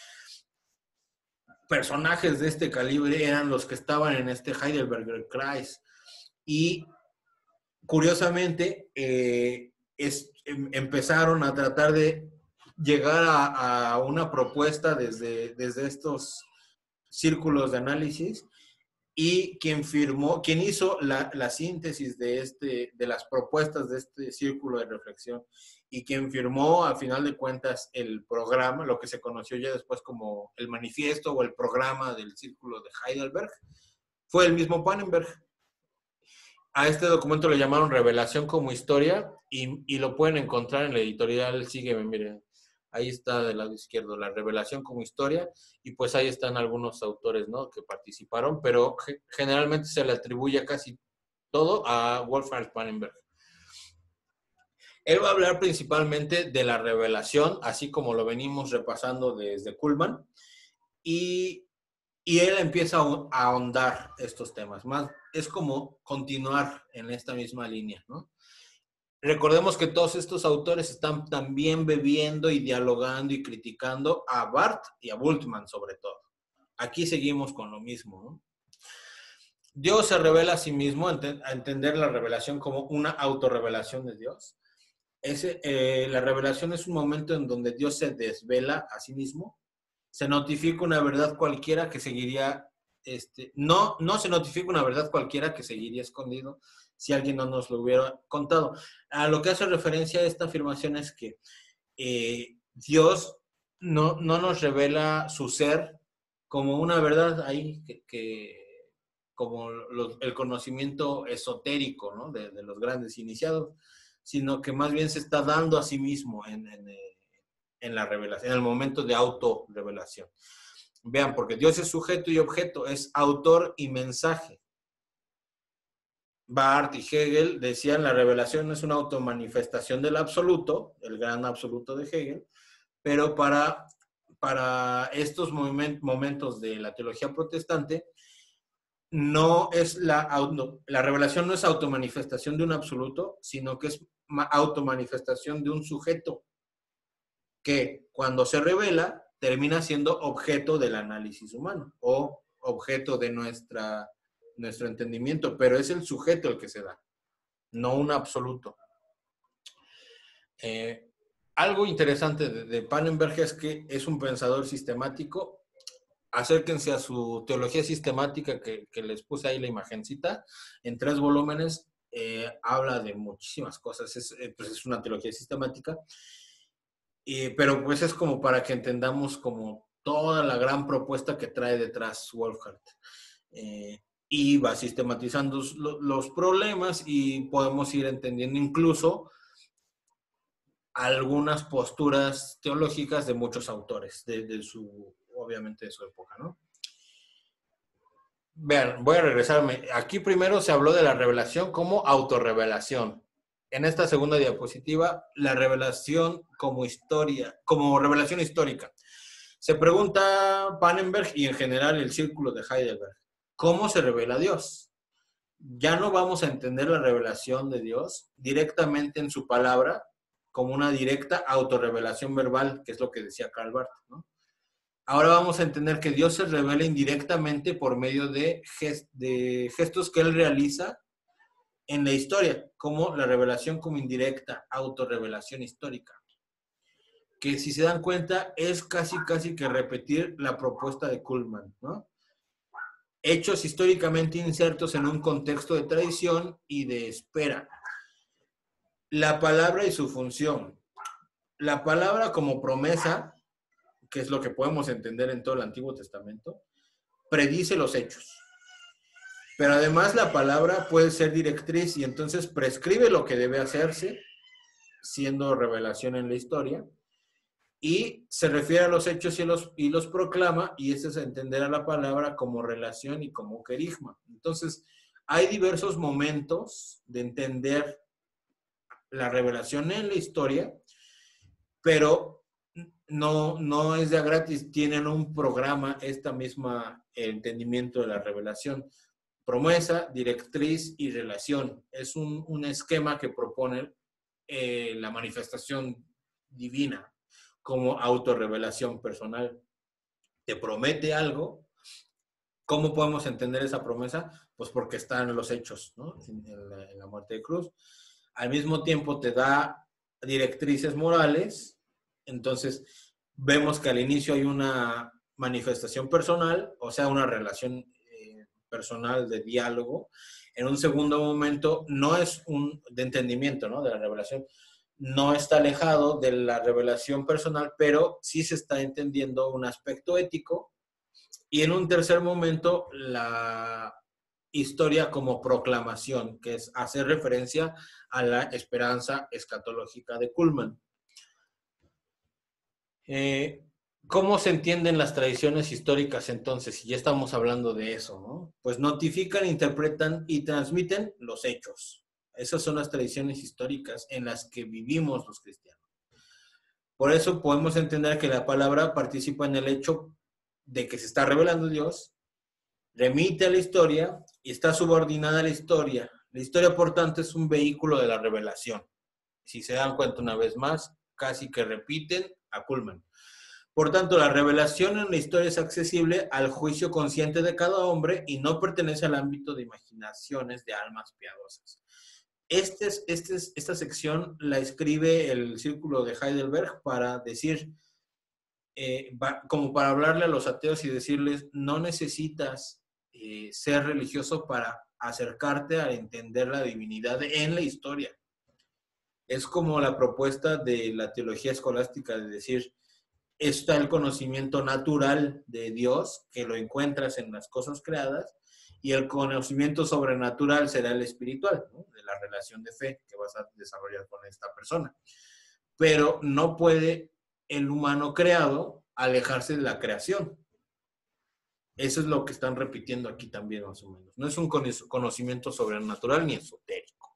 Personajes de este calibre eran los que estaban en este Heidelberger Kreis y curiosamente eh, es, em, empezaron a tratar de llegar a, a una propuesta desde, desde estos círculos de análisis, y quien firmó, quien hizo la, la síntesis de, este, de las propuestas de este círculo de reflexión y quien firmó a final de cuentas el programa, lo que se conoció ya después como el manifiesto o el programa del círculo de Heidelberg, fue el mismo Pannenberg. A este documento le llamaron Revelación como Historia y, y lo pueden encontrar en la editorial Sígueme, miren. Ahí está del lado izquierdo, la Revelación como Historia, y pues ahí están algunos autores, ¿no?, que participaron, pero generalmente se le atribuye casi todo a Wolfhard Pannenberg. Él va a hablar principalmente de la revelación, así como lo venimos repasando desde Cullmann, y Y él empieza a ahondar estos temas. Más, es como continuar en esta misma línea, ¿no? Recordemos que todos estos autores están también bebiendo y dialogando y criticando a Barth y a Bultmann sobre todo. Aquí seguimos con lo mismo, ¿no? Dios se revela a sí mismo, a entender la revelación como una autorrevelación de Dios. Ese, eh, la revelación es un momento en donde Dios se desvela a sí mismo, se notifica una verdad cualquiera que seguiría, este, no, no se notifica una verdad cualquiera que seguiría escondido si alguien no nos lo hubiera contado. A lo que hace referencia a esta afirmación es que eh, Dios no, no nos revela su ser como una verdad ahí que, que como los, el conocimiento esotérico, ¿no? de, de los grandes iniciados, sino que más bien se está dando a sí mismo en, en, en la revelación, en el momento de autorrevelación. Vean, porque Dios es sujeto y objeto, es autor y mensaje. Barth y Hegel decían la revelación es una automanifestación del absoluto, el gran absoluto de Hegel, pero para, para estos moment, momentos de la teología protestante, no es la, auto, la revelación no es automanifestación de un absoluto, sino que es automanifestación de un sujeto que cuando se revela termina siendo objeto del análisis humano o objeto de nuestra, nuestro entendimiento, pero es el sujeto el que se da, no un absoluto. Eh, algo interesante de, de Pannenberg es que es un pensador sistemático. Acérquense a su teología sistemática que, que les puse ahí la imagencita, en tres volúmenes, eh, habla de muchísimas cosas, es, eh, pues es una teología sistemática, y, pero pues es como para que entendamos como toda la gran propuesta que trae detrás Wolfhard. Eh, y va sistematizando los problemas y podemos ir entendiendo incluso algunas posturas teológicas de muchos autores, de, de su, obviamente de su época, ¿no? Vean, voy a regresarme. Aquí primero se habló de la revelación como autorrevelación. En esta segunda diapositiva, la revelación como historia, como revelación histórica. Se pregunta Pannenberg y en general el círculo de Heidelberg, ¿cómo se revela Dios? Ya no vamos a entender la revelación de Dios directamente en su palabra como una directa autorrevelación verbal, que es lo que decía Karl Barth, ¿no? Ahora vamos a entender que Dios se revela indirectamente por medio de, gest de gestos que Él realiza en la historia, como la revelación como indirecta, autorrevelación histórica. Que si se dan cuenta es casi casi que repetir la propuesta de Kuhlmann, ¿no? Hechos históricamente insertos en un contexto de tradición y de espera. La palabra y su función. La palabra como promesa, que es lo que podemos entender en todo el Antiguo Testamento, predice los hechos. Pero además la palabra puede ser directriz y entonces prescribe lo que debe hacerse, siendo revelación en la historia, y se refiere a los hechos y los, y los proclama, y ese es entender a la palabra como relación y como querigma. Entonces, hay diversos momentos de entender la revelación en la historia, pero no, no es de a gratis, tienen un programa, esta misma entendimiento de la revelación. Promesa, directriz y relación. Es un, un esquema que propone eh, la manifestación divina como autorrevelación personal. Te promete algo. ¿Cómo podemos entender esa promesa? Pues porque están en los hechos, ¿no? En, en, la, en la muerte de cruz. Al mismo tiempo te da directrices morales. Entonces, vemos que al inicio hay una manifestación personal, o sea, una relación eh, personal de diálogo. En un segundo momento, no es un de entendimiento, ¿no? De la revelación. No está alejado de la revelación personal, pero sí se está entendiendo un aspecto ético. Y en un tercer momento, la historia como proclamación, que es hacer referencia a la esperanza escatológica de Kuhlmann. Eh, ¿Cómo se entienden las tradiciones históricas entonces? Si ya estamos hablando de eso, ¿no? Pues notifican, interpretan y transmiten los hechos. Esas son las tradiciones históricas en las que vivimos los cristianos. Por eso podemos entender que la palabra participa en el hecho de que se está revelando Dios remite a la historia y está subordinada a la historia. La historia, por tanto, es un vehículo de la revelación. Si se dan cuenta una vez más, casi que repiten a Kuhlman. Por tanto, la revelación en la historia es accesible al juicio consciente de cada hombre y no pertenece al ámbito de imaginaciones de almas piadosas. Este es, este es, esta sección la escribe el Círculo de Heidelberg para decir, eh, va, como para hablarle a los ateos y decirles, no necesitas eh, ser religioso para acercarte a entender la divinidad en la historia. Es como la propuesta de la teología escolástica de decir, está el conocimiento natural de Dios, que lo encuentras en las cosas creadas, y el conocimiento sobrenatural será el espiritual, ¿no? De la relación de fe que vas a desarrollar con esta persona. Pero no puede el humano creado alejarse de la creación. Eso es lo que están repitiendo aquí también, más o menos. No es un conocimiento sobrenatural ni esotérico.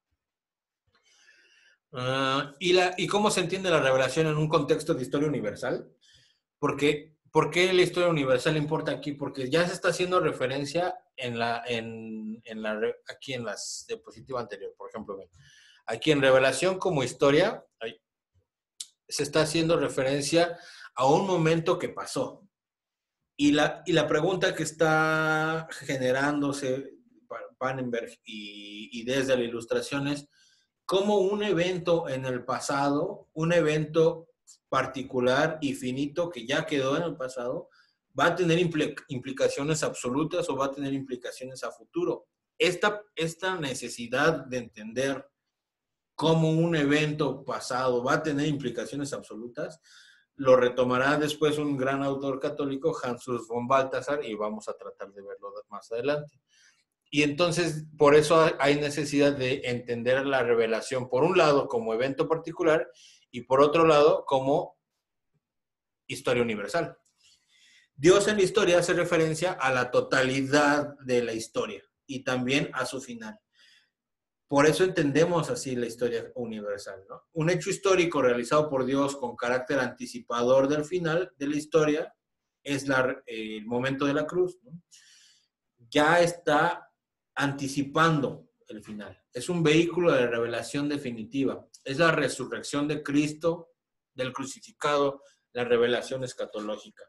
Uh, ¿y, la, ¿Y cómo se entiende la revelación en un contexto de historia universal? Porque, ¿por qué la historia universal importa aquí? Porque ya se está haciendo referencia en la, en, en la, aquí en las diapositiva anterior, por ejemplo. Aquí en revelación como historia, se está haciendo referencia a un momento que pasó. Y la, y la pregunta que está generándose Pannenberg y, y desde la ilustración es, ¿cómo un evento en el pasado, un evento particular y finito que ya quedó en el pasado, va a tener implicaciones absolutas o va a tener implicaciones a futuro? Esta, esta necesidad de entender cómo un evento pasado va a tener implicaciones absolutas, lo retomará después un gran autor católico, Hans Urs von Balthasar, y vamos a tratar de verlo más adelante. Y entonces, por eso hay necesidad de entender la revelación, por un lado, como evento particular, y por otro lado, como historia universal. Dios en la historia hace referencia a la totalidad de la historia y también a su final. Por eso entendemos así la historia universal, ¿no? Un hecho histórico realizado por Dios con carácter anticipador del final de la historia es la, eh, el momento de la cruz, ¿no? Ya está anticipando el final. Es un vehículo de revelación definitiva. Es la resurrección de Cristo, del crucificado, la revelación escatológica.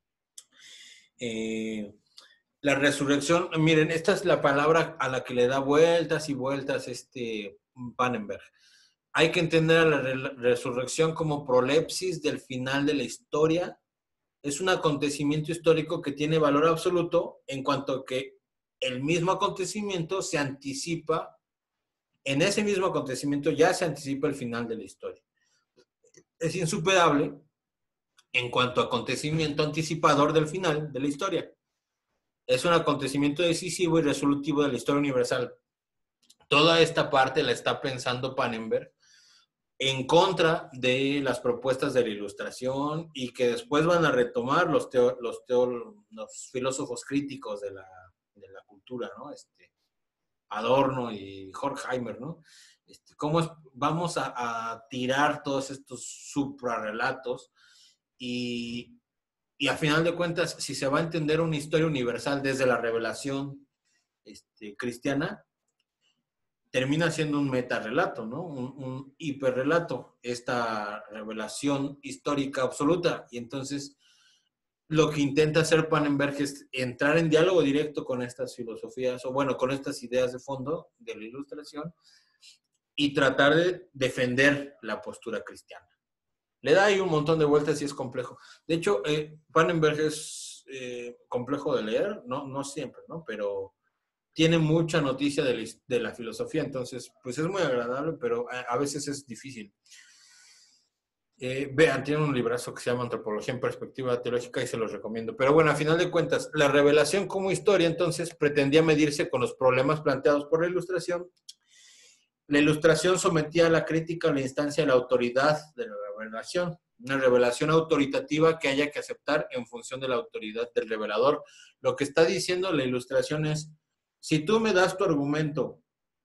Eh, la resurrección, miren, esta es la palabra a la que le da vueltas y vueltas este Pannenberg. Hay que entender a la re resurrección como prolepsis del final de la historia. Es un acontecimiento histórico que tiene valor absoluto en cuanto que el mismo acontecimiento se anticipa, en ese mismo acontecimiento ya se anticipa el final de la historia. Es insuperable en cuanto a acontecimiento anticipador del final de la historia. Es un acontecimiento decisivo y resolutivo de la historia universal. Toda esta parte la está pensando Pannenberg en contra de las propuestas de la ilustración y que después van a retomar los, teo, los, teo, los filósofos críticos de la, de la cultura, ¿no? Este, Adorno y Horkheimer, ¿no? Este, ¿Cómo es, vamos a, a tirar todos estos suprarrelatos y, y a final de cuentas, si se va a entender una historia universal desde la revelación este, cristiana, termina siendo un metarrelato, ¿no? Un, un hiperrelato, esta revelación histórica absoluta. Y entonces, lo que intenta hacer Pannenberg es entrar en diálogo directo con estas filosofías, o bueno, con estas ideas de fondo de la ilustración, y tratar de defender la postura cristiana. Le da ahí un montón de vueltas y es complejo. De hecho, eh, Pannenberg es eh, complejo de leer, no, no siempre, ¿no? Pero tiene mucha noticia de la, de la filosofía, entonces, pues es muy agradable, pero a, a veces es difícil. Eh, vean, tiene un librazo que se llama Antropología en Perspectiva Teológica y se los recomiendo. Pero bueno, a final de cuentas, la revelación como historia, entonces, pretendía medirse con los problemas planteados por la ilustración. La ilustración sometía a la crítica a la instancia de la autoridad de la revelación, una revelación autoritativa que haya que aceptar en función de la autoridad del revelador. Lo que está diciendo la ilustración es, si tú me das tu argumento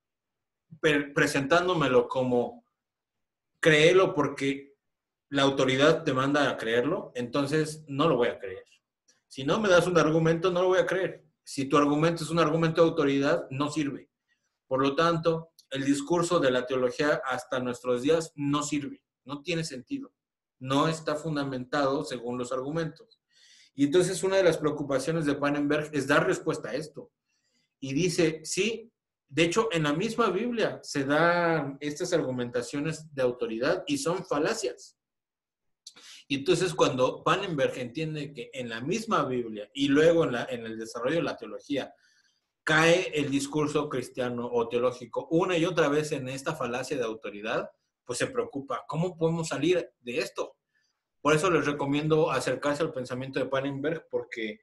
presentándomelo como créelo porque la autoridad te manda a creerlo, entonces no lo voy a creer. Si no me das un argumento, no lo voy a creer. Si tu argumento es un argumento de autoridad, no sirve. Por lo tanto, el discurso de la teología hasta nuestros días no sirve, no tiene sentido, no está fundamentado según los argumentos. Y entonces una de las preocupaciones de Pannenberg es dar respuesta a esto. Y dice, sí, de hecho en la misma Biblia se dan estas argumentaciones de autoridad y son falacias. Y entonces cuando Pannenberg entiende que en la misma Biblia y luego en, la, en el desarrollo de la teología cae el discurso cristiano o teológico una y otra vez en esta falacia de autoridad, pues se preocupa, ¿cómo podemos salir de esto? Por eso les recomiendo acercarse al pensamiento de Pannenberg, porque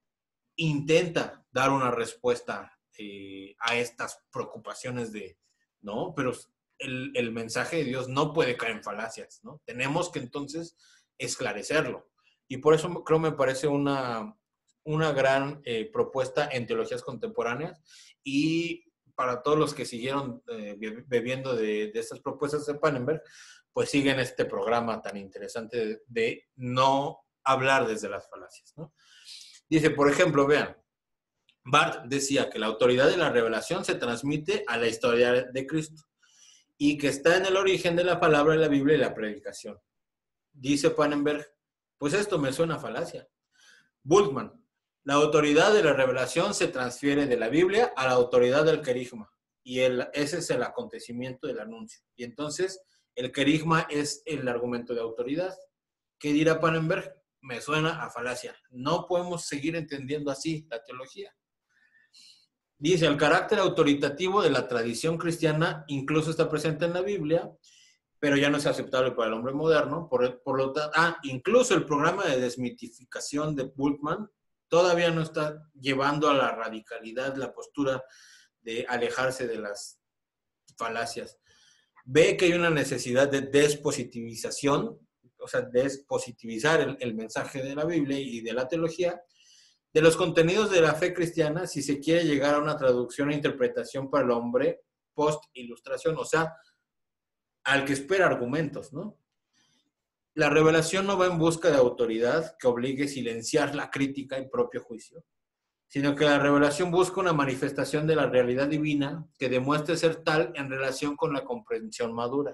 intenta dar una respuesta eh, a estas preocupaciones de, ¿no? Pero el, el mensaje de Dios no puede caer en falacias, ¿no? Tenemos que entonces esclarecerlo. Y por eso creo me parece una, una gran eh, propuesta en teologías contemporáneas, y para todos los que siguieron eh, bebiendo de, de estas propuestas de Pannenberg, pues siguen este programa tan interesante de, de no hablar desde las falacias, ¿no? Dice, por ejemplo, vean, Barth decía que la autoridad de la revelación se transmite a la historia de Cristo y que está en el origen de la palabra de la Biblia y la predicación. Dice Pannenberg, pues esto me suena a falacia. Bultmann, la autoridad de la revelación se transfiere de la Biblia a la autoridad del querigma, y el, ese es el acontecimiento del anuncio. Y entonces el querigma es el argumento de autoridad. ¿Qué dirá Pannenberg? Me suena a falacia. No podemos seguir entendiendo así la teología. Dice, el carácter autoritativo de la tradición cristiana incluso está presente en la Biblia, pero ya no es aceptable para el hombre moderno. Por, por lo tanto, ah, incluso el programa de desmitificación de Bultmann todavía no está llevando a la radicalidad la postura de alejarse de las falacias. Ve que hay una necesidad de despositivización, o sea, despositivizar el, el mensaje de la Biblia y de la teología, de los contenidos de la fe cristiana, si se quiere llegar a una traducción e interpretación para el hombre post-ilustración, o sea, al que espera argumentos, ¿no? La revelación no va en busca de autoridad que obligue a silenciar la crítica y propio juicio, sino que la revelación busca una manifestación de la realidad divina que demuestre ser tal en relación con la comprensión madura.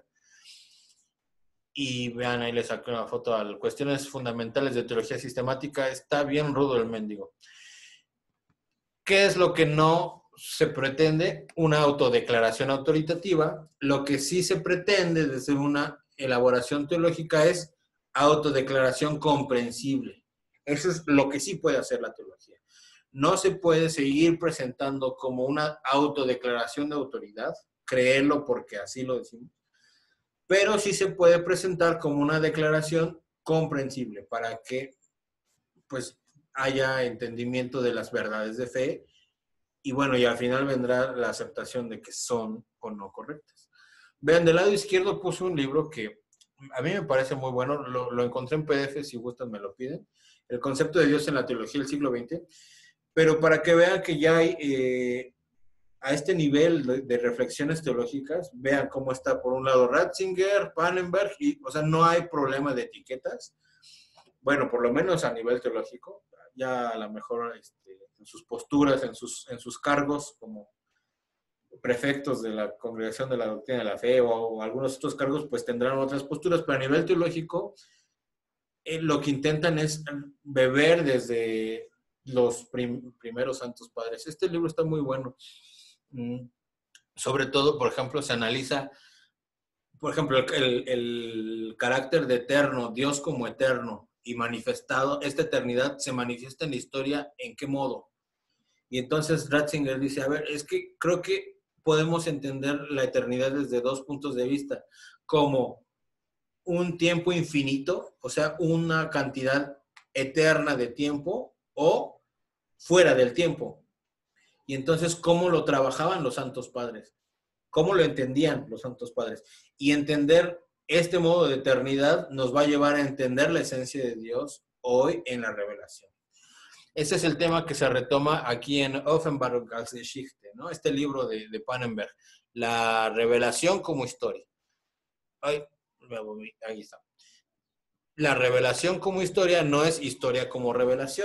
Y vean, ahí les saqué una foto a cuestiones fundamentales de teología sistemática. Está bien rudo el mendigo. ¿Qué es lo que no se pretende? Una autodeclaración autoritativa. Lo que sí se pretende desde una elaboración teológica es autodeclaración comprensible. Eso es lo que sí puede hacer la teología. No se puede seguir presentando como una autodeclaración de autoridad, creerlo porque así lo decimos, pero sí se puede presentar como una declaración comprensible para que pues haya entendimiento de las verdades de fe, y bueno, y al final vendrá la aceptación de que son o no correctas. Vean, del lado izquierdo puse un libro que a mí me parece muy bueno, lo, lo encontré en P D F, si gustan me lo piden, El concepto de Dios en la teología del siglo veinte, pero para que vean que ya hay eh, a este nivel de, de reflexiones teológicas, vean cómo está por un lado Ratzinger, Pannenberg, y, o sea, no hay problema de etiquetas, bueno, por lo menos a nivel teológico, ya a lo mejor este, en sus posturas, en sus, en sus cargos como prefectos de la Congregación de la Doctrina de la Fe o, o algunos otros cargos, pues tendrán otras posturas, pero a nivel teológico, eh, lo que intentan es beber desde los prim primeros santos padres. Este libro está muy bueno. Sobre todo, por ejemplo, se analiza, por ejemplo, el, el carácter de eterno, Dios como eterno y manifestado, esta eternidad se manifiesta en la historia, ¿en qué modo? Y entonces Ratzinger dice, a ver, es que creo que podemos entender la eternidad desde dos puntos de vista, como un tiempo infinito, o sea, una cantidad eterna de tiempo, o fuera del tiempo. Y entonces, ¿cómo lo trabajaban los santos padres? ¿Cómo lo entendían los santos padres? Y entender este modo de eternidad nos va a llevar a entender la esencia de Dios hoy en la revelación. Ese es el tema que se retoma aquí en Offenbarungsgeschichte, ¿no? Este libro de, de Pannenberg, la revelación como historia. Ay, ahí está. La revelación como historia no es historia como revelación.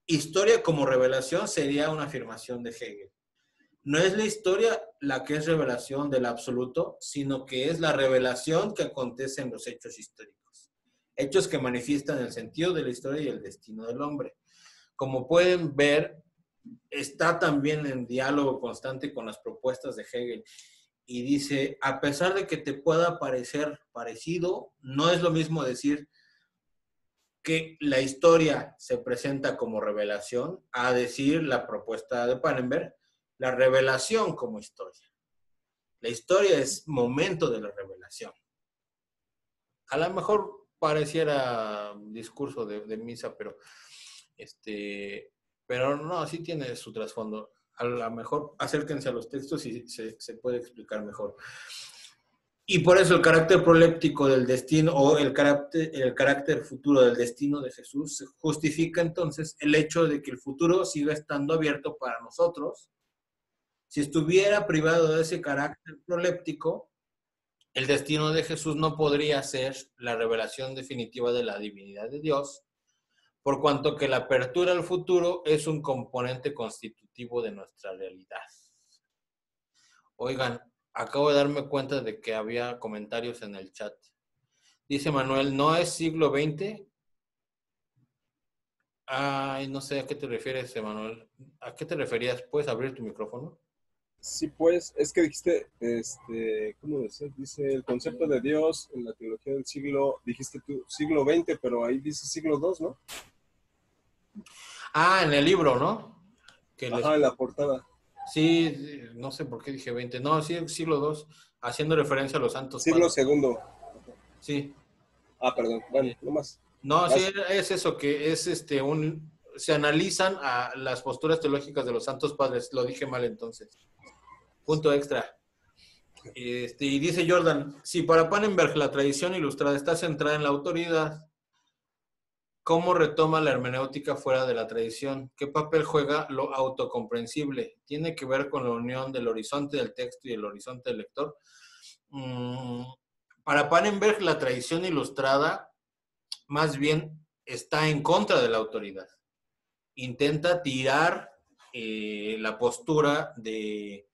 historia como revelación sería una afirmación de Hegel. No es la historia la que es revelación del absoluto, sino que es la revelación que acontece en los hechos históricos. Hechos que manifiestan el sentido de la historia y el destino del hombre. Como pueden ver, está también en diálogo constante con las propuestas de Hegel. Y dice, a pesar de que te pueda parecer parecido, no es lo mismo decir que la historia se presenta como revelación a decir la propuesta de Pannenberg, la revelación como historia. La historia es momento de la revelación. A lo mejor pareciera un discurso de, de misa, pero, este, pero no, sí tiene su trasfondo. A lo mejor acérquense a los textos y se, se puede explicar mejor. Y por eso el carácter proléptico del destino o el carácter, el carácter futuro del destino de Jesús justifica entonces el hecho de que el futuro siga estando abierto para nosotros. Si estuviera privado de ese carácter proléptico, el destino de Jesús no podría ser la revelación definitiva de la divinidad de Dios, por cuanto que la apertura al futuro es un componente constitutivo de nuestra realidad. Oigan, acabo de darme cuenta de que había comentarios en el chat. Dice Manuel, ¿no es siglo veinte? Ay, no sé a qué te refieres, Manuel. ¿A qué te referías? ¿Puedes abrir tu micrófono? Sí, pues, es que dijiste, este, ¿cómo decir? Dice el concepto de Dios en la teología del siglo, dijiste tú, siglo veinte, pero ahí dice siglo dos, ¿no? Ah, en el libro, ¿no? Que les... Ajá, en la portada. Sí, no sé por qué dije veinte. No, sí, siglo dos, haciendo referencia a los santos Siglo padres. segundo. Sí. Ah, perdón, bueno, Eh, no más. no, sí, Vas. es eso, que es este un... Se analizan a las posturas teológicas de los santos padres. Lo dije mal entonces. Punto extra. Este, y dice Jordan, si para Pannenberg la tradición ilustrada está centrada en la autoridad, ¿cómo retoma la hermenéutica fuera de la tradición? ¿Qué papel juega lo autocomprensible? ¿Tiene que ver con la unión del horizonte del texto y el horizonte del lector? Mm, para Pannenberg la tradición ilustrada más bien está en contra de la autoridad. Intenta tirar eh, la postura de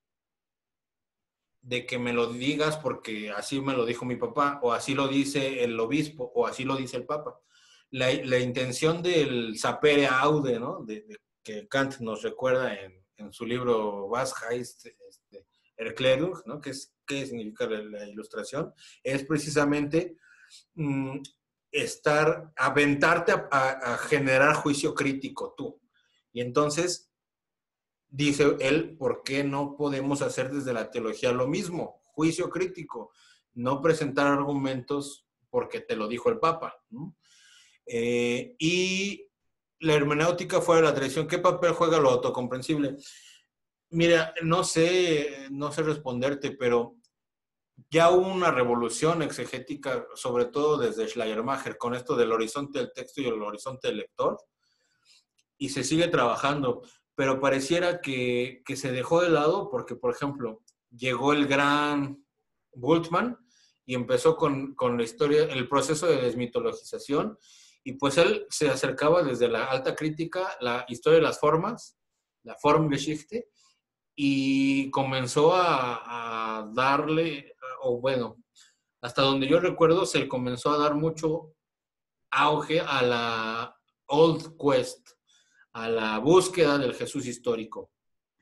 de que me lo digas porque así me lo dijo mi papá, o así lo dice el obispo, o así lo dice el papa. La, la intención del sapere aude, ¿no? De, de, que Kant nos recuerda en, en su libro Was heißt este, Erklärung, ¿no? Que es, ¿qué significa la, la ilustración? Es precisamente mmm, estar, aventarte a, a, a generar juicio crítico tú. Y entonces dice él, ¿por qué no podemos hacer desde la teología lo mismo? Juicio crítico, no presentar argumentos porque te lo dijo el Papa, ¿no? Eh, y la hermenéutica fuera de la tradición, ¿qué papel juega lo autocomprensible? Mira, no sé, no sé responderte, pero ya hubo una revolución exegética, sobre todo desde Schleiermacher, con esto del horizonte del texto y el horizonte del lector, y se sigue trabajando, pero pareciera que, que se dejó de lado porque, por ejemplo, llegó el gran Bultmann y empezó con, con la historia, el proceso de desmitologización, y pues él se acercaba desde la alta crítica, la historia de las formas, la Formgeschichte, y comenzó a, a darle, o bueno, hasta donde yo recuerdo, se comenzó a dar mucho auge a la Old Quest, a la búsqueda del Jesús histórico.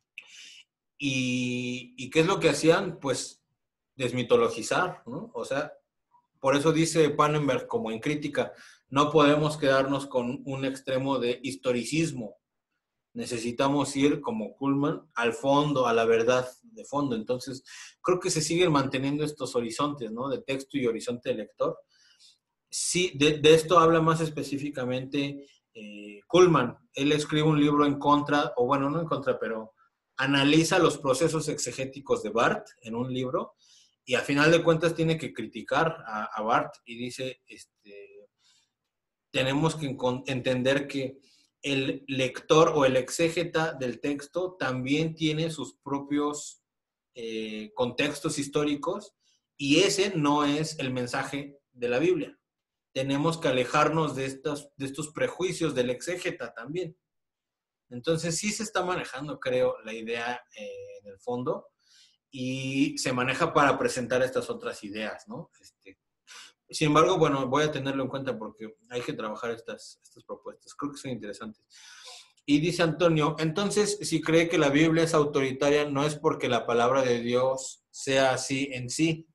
¿Y, y qué es lo que hacían? Pues desmitologizar, ¿no? O sea, por eso dice Pannenberg como en crítica, no podemos quedarnos con un extremo de historicismo. Necesitamos ir, como Kuhlmann, al fondo, a la verdad de fondo. Entonces, creo que se siguen manteniendo estos horizontes, ¿no? De texto y horizonte de lector. Sí, de, de esto habla más específicamente eh, Kuhlmann. Él escribe un libro en contra, o bueno, no en contra, pero analiza los procesos exegéticos de Barth en un libro y a final de cuentas tiene que criticar a, a Barth y dice, este, tenemos que entender que el lector o el exégeta del texto también tiene sus propios eh, contextos históricos y ese no es el mensaje de la Biblia. tenemos que alejarnos de estos, de estos prejuicios del exégeta también. Entonces sí se está manejando, creo, la idea eh, en el fondo, y se maneja para presentar estas otras ideas, ¿no? Este, sin embargo, bueno, voy a tenerlo en cuenta porque hay que trabajar estas, estas propuestas. Creo que son interesantes. Y dice Antonio, entonces, si cree que la Biblia es autoritaria, no es porque la palabra de Dios sea así en sí,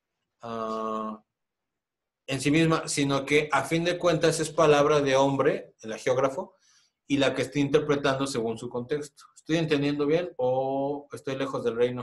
uh, en sí misma, sino que a fin de cuentas es palabra de hombre, el agiógrafo, y la que está interpretando según su contexto. ¿Estoy entendiendo bien o estoy lejos del reino?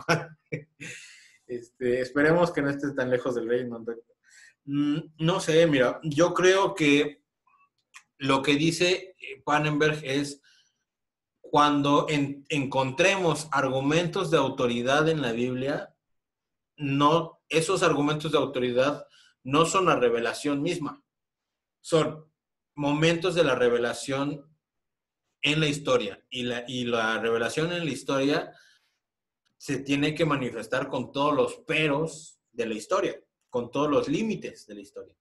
este, esperemos que no estés tan lejos del reino. Mm, no sé, mira, yo creo que lo que dice Pannenberg es cuando en, encontremos argumentos de autoridad en la Biblia, no, esos argumentos de autoridad no son la revelación misma, son momentos de la revelación en la historia. Y la, y la revelación en la historia se tiene que manifestar con todos los peros de la historia, con todos los límites de la historia.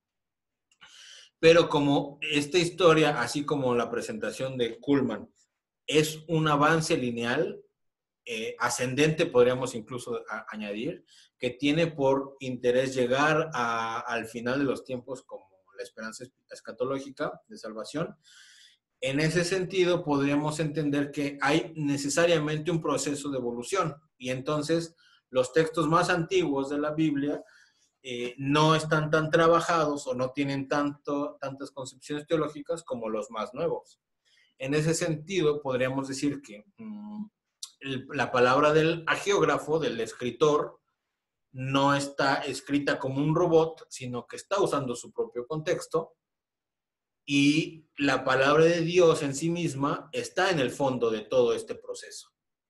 Pero como esta historia, así como la presentación de Kuhlman, es un avance lineal, eh, ascendente podríamos incluso a, añadir, que tiene por interés llegar a, al final de los tiempos como la esperanza escatológica de salvación. En ese sentido, podríamos entender que hay necesariamente un proceso de evolución y entonces los textos más antiguos de la Biblia eh, no están tan trabajados o no tienen tanto, tantas concepciones teológicas como los más nuevos. En ese sentido, podríamos decir que mmm, el, la palabra del agiógrafo, del escritor, no está escrita como un robot, sino que está usando su propio contexto. Y la palabra de Dios en sí misma está en el fondo de todo este proceso.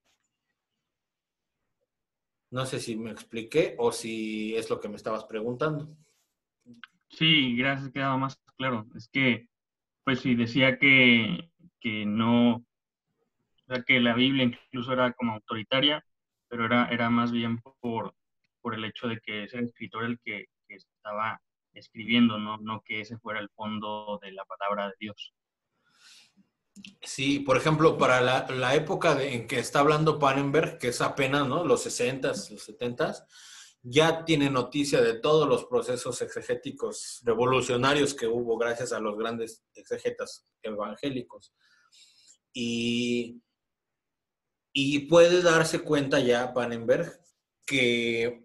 No sé si me expliqué o si es lo que me estabas preguntando. Sí, gracias, quedaba más claro. Es que, pues sí, decía que, que no, o sea, que la Biblia incluso era como autoritaria, pero era, era más bien por, por el hecho de que es el escritor el que, que estaba escribiendo, ¿no? No que ese fuera el fondo de la palabra de Dios. Sí, por ejemplo, para la, la época de, en que está hablando Pannenberg, que es apenas, ¿no?, los sesentas, los setentas, ya tiene noticia de todos los procesos exegéticos revolucionarios que hubo gracias a los grandes exegetas evangélicos. Y, y puede darse cuenta ya Pannenberg que,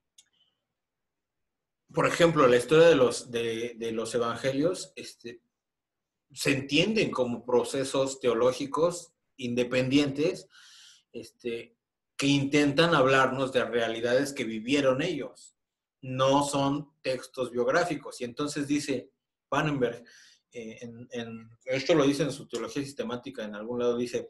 por ejemplo, la historia de los, de, de los evangelios, este, se entienden como procesos teológicos independientes, este, que intentan hablarnos de realidades que vivieron ellos. No son textos biográficos. Y entonces dice Pannenberg, eh, en, en, esto lo dice en su teología sistemática, en algún lado dice,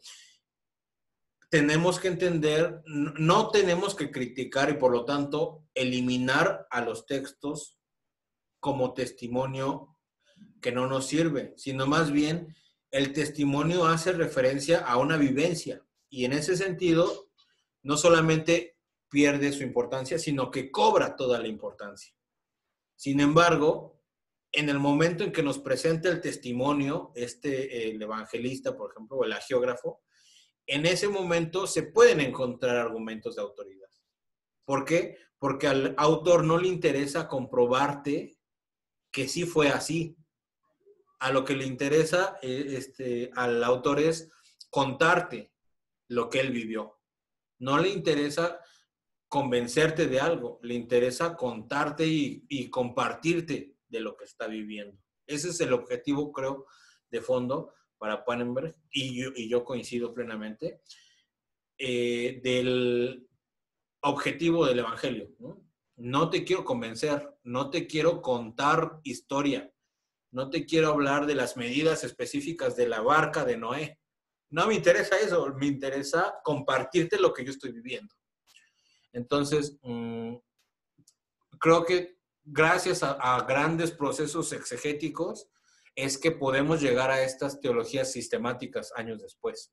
tenemos que entender, no tenemos que criticar y por lo tanto eliminar a los textos como testimonio que no nos sirve, sino más bien el testimonio hace referencia a una vivencia y en ese sentido no solamente pierde su importancia, sino que cobra toda la importancia. Sin embargo, en el momento en que nos presenta el testimonio, este, el evangelista, por ejemplo, o el agiógrafo, en ese momento se pueden encontrar argumentos de autoridad. ¿Por qué? Porque al autor no le interesa comprobarte que sí fue así. A lo que le interesa este, al autor es contarte lo que él vivió. No le interesa convencerte de algo, le interesa contarte y, y compartirte de lo que está viviendo. Ese es el objetivo, creo, de fondo para Pannenberg, y yo, y yo coincido plenamente, eh, del objetivo del Evangelio, ¿no? No te quiero convencer, no te quiero contar historia, no te quiero hablar de las medidas específicas de la barca de Noé. No me interesa eso, me interesa compartirte lo que yo estoy viviendo. Entonces, mmm, creo que gracias a, a grandes procesos exegéticos es que podemos llegar a estas teologías sistemáticas años después,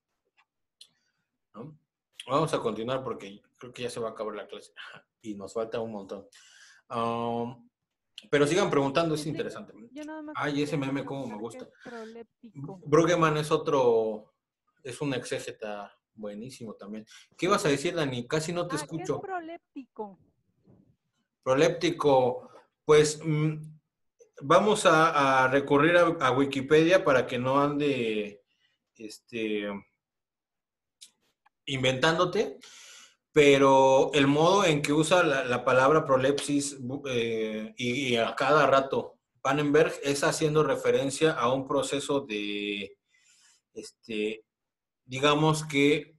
¿no? Vamos a continuar porque creo que ya se va a acabar la clase y nos falta un montón. Um, Pero sigan preguntando, es interesante. Yo nada más Ay, ese quería meme cómo me preguntar gusta. qué es proléptico. Brueggemann es otro, es un exégeta buenísimo también. ¿Qué ibas a decir, Dani? Casi no te Ah, ¿qué es escucho. proléptico? Proléptico, pues mm, vamos a, a recurrir a, a Wikipedia para que no ande este, inventándote, pero el modo en que usa la, la palabra prolepsis eh, y, y a cada rato Pannenberg es haciendo referencia a un proceso de, este, digamos que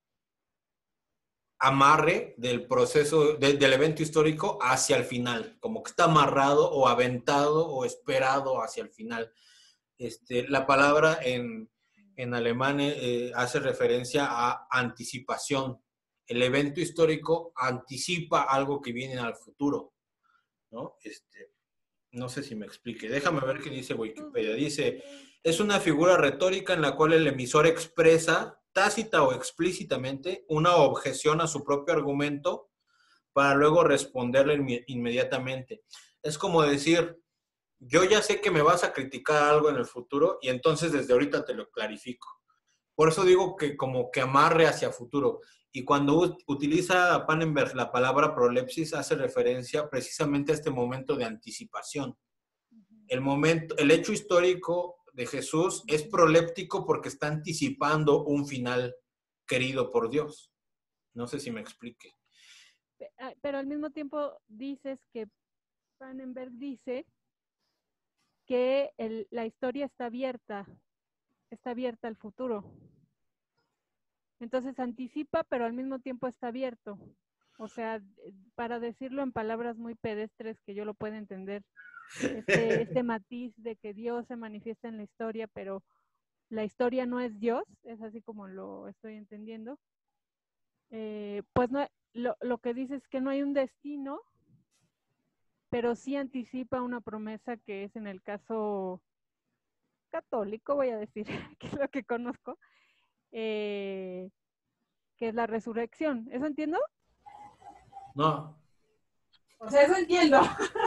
amarre del proceso, de, del evento histórico hacia el final, como que está amarrado o aventado o esperado hacia el final. Este, la palabra en, en alemán eh, hace referencia a anticipación. El evento histórico anticipa algo que viene al futuro, ¿no? Este, no sé si me explique. Déjame ver qué dice Wikipedia. Dice, es una figura retórica en la cual el emisor expresa tácita o explícitamente una objeción a su propio argumento para luego responderle inme- inmediatamente. Es como decir, yo ya sé que me vas a criticar algo en el futuro y entonces desde ahorita te lo clarifico. Por eso digo que como que amarre hacia futuro. Y cuando ut- utiliza Pannenberg la palabra prolepsis, hace referencia precisamente a este momento de anticipación. El momento, el hecho histórico de Jesús es proléptico porque está anticipando un final querido por Dios. No sé si me explique. Pe- ah, Pero al mismo tiempo dices que Pannenberg dice que el- la historia está abierta, está abierta al futuro. Entonces anticipa, pero al mismo tiempo está abierto. O sea, eh, para decirlo en palabras muy pedestres que yo lo pueda entender, este, este matiz de que Dios se manifiesta en la historia, pero la historia no es Dios, es así como lo estoy entendiendo. Eh, pues no, lo, lo que dice es que no hay un destino, pero sí anticipa una promesa que es en el caso católico, voy a decir, que es lo que conozco, eh, que es la resurrección. ¿Eso entiendo? No. O sea, eso entiendo.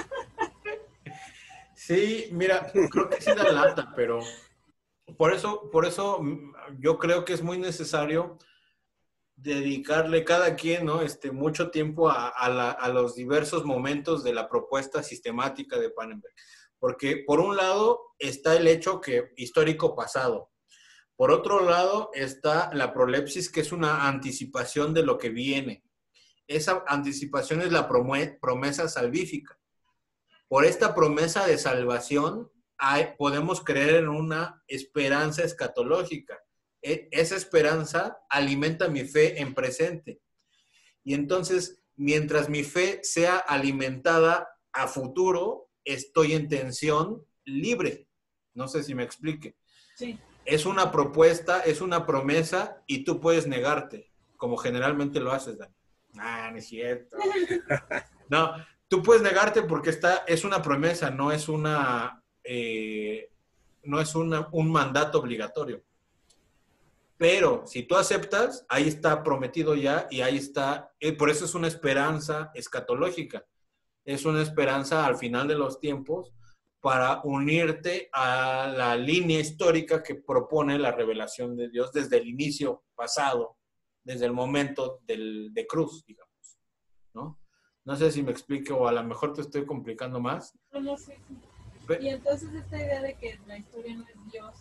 Sí, mira, creo que sí da lata, pero por eso, por eso mm, yo creo que es muy necesario dedicarle cada quien, ¿no? Este, mucho tiempo a, a, la, a los diversos momentos de la propuesta sistemática de Pannenberg. Porque por un lado está el hecho que histórico pasado. Por otro lado está la prolepsis, que es una anticipación de lo que viene. Esa anticipación es la promesa salvífica. Por esta promesa de salvación hay, podemos creer en una esperanza escatológica. E, esa esperanza alimenta mi fe en presente. Y entonces, mientras mi fe sea alimentada a futuro, estoy en tensión libre. No sé si me explique. Sí. Es una propuesta, es una promesa y tú puedes negarte, como generalmente lo haces, Dani. Ah, no es cierto. No, tú puedes negarte porque está, es una promesa, no es una, eh, no es una, un mandato obligatorio. Pero si tú aceptas, ahí está prometido ya y ahí está, eh, por eso es una esperanza escatológica. Es una esperanza al final de los tiempos para unirte a la línea histórica que propone la revelación de Dios desde el inicio pasado, desde el momento del, de cruz, digamos, ¿no? No sé si me explico o a lo mejor te estoy complicando más. No, no sé. Sí. Pe- Y entonces esta idea de que la historia no es Dios.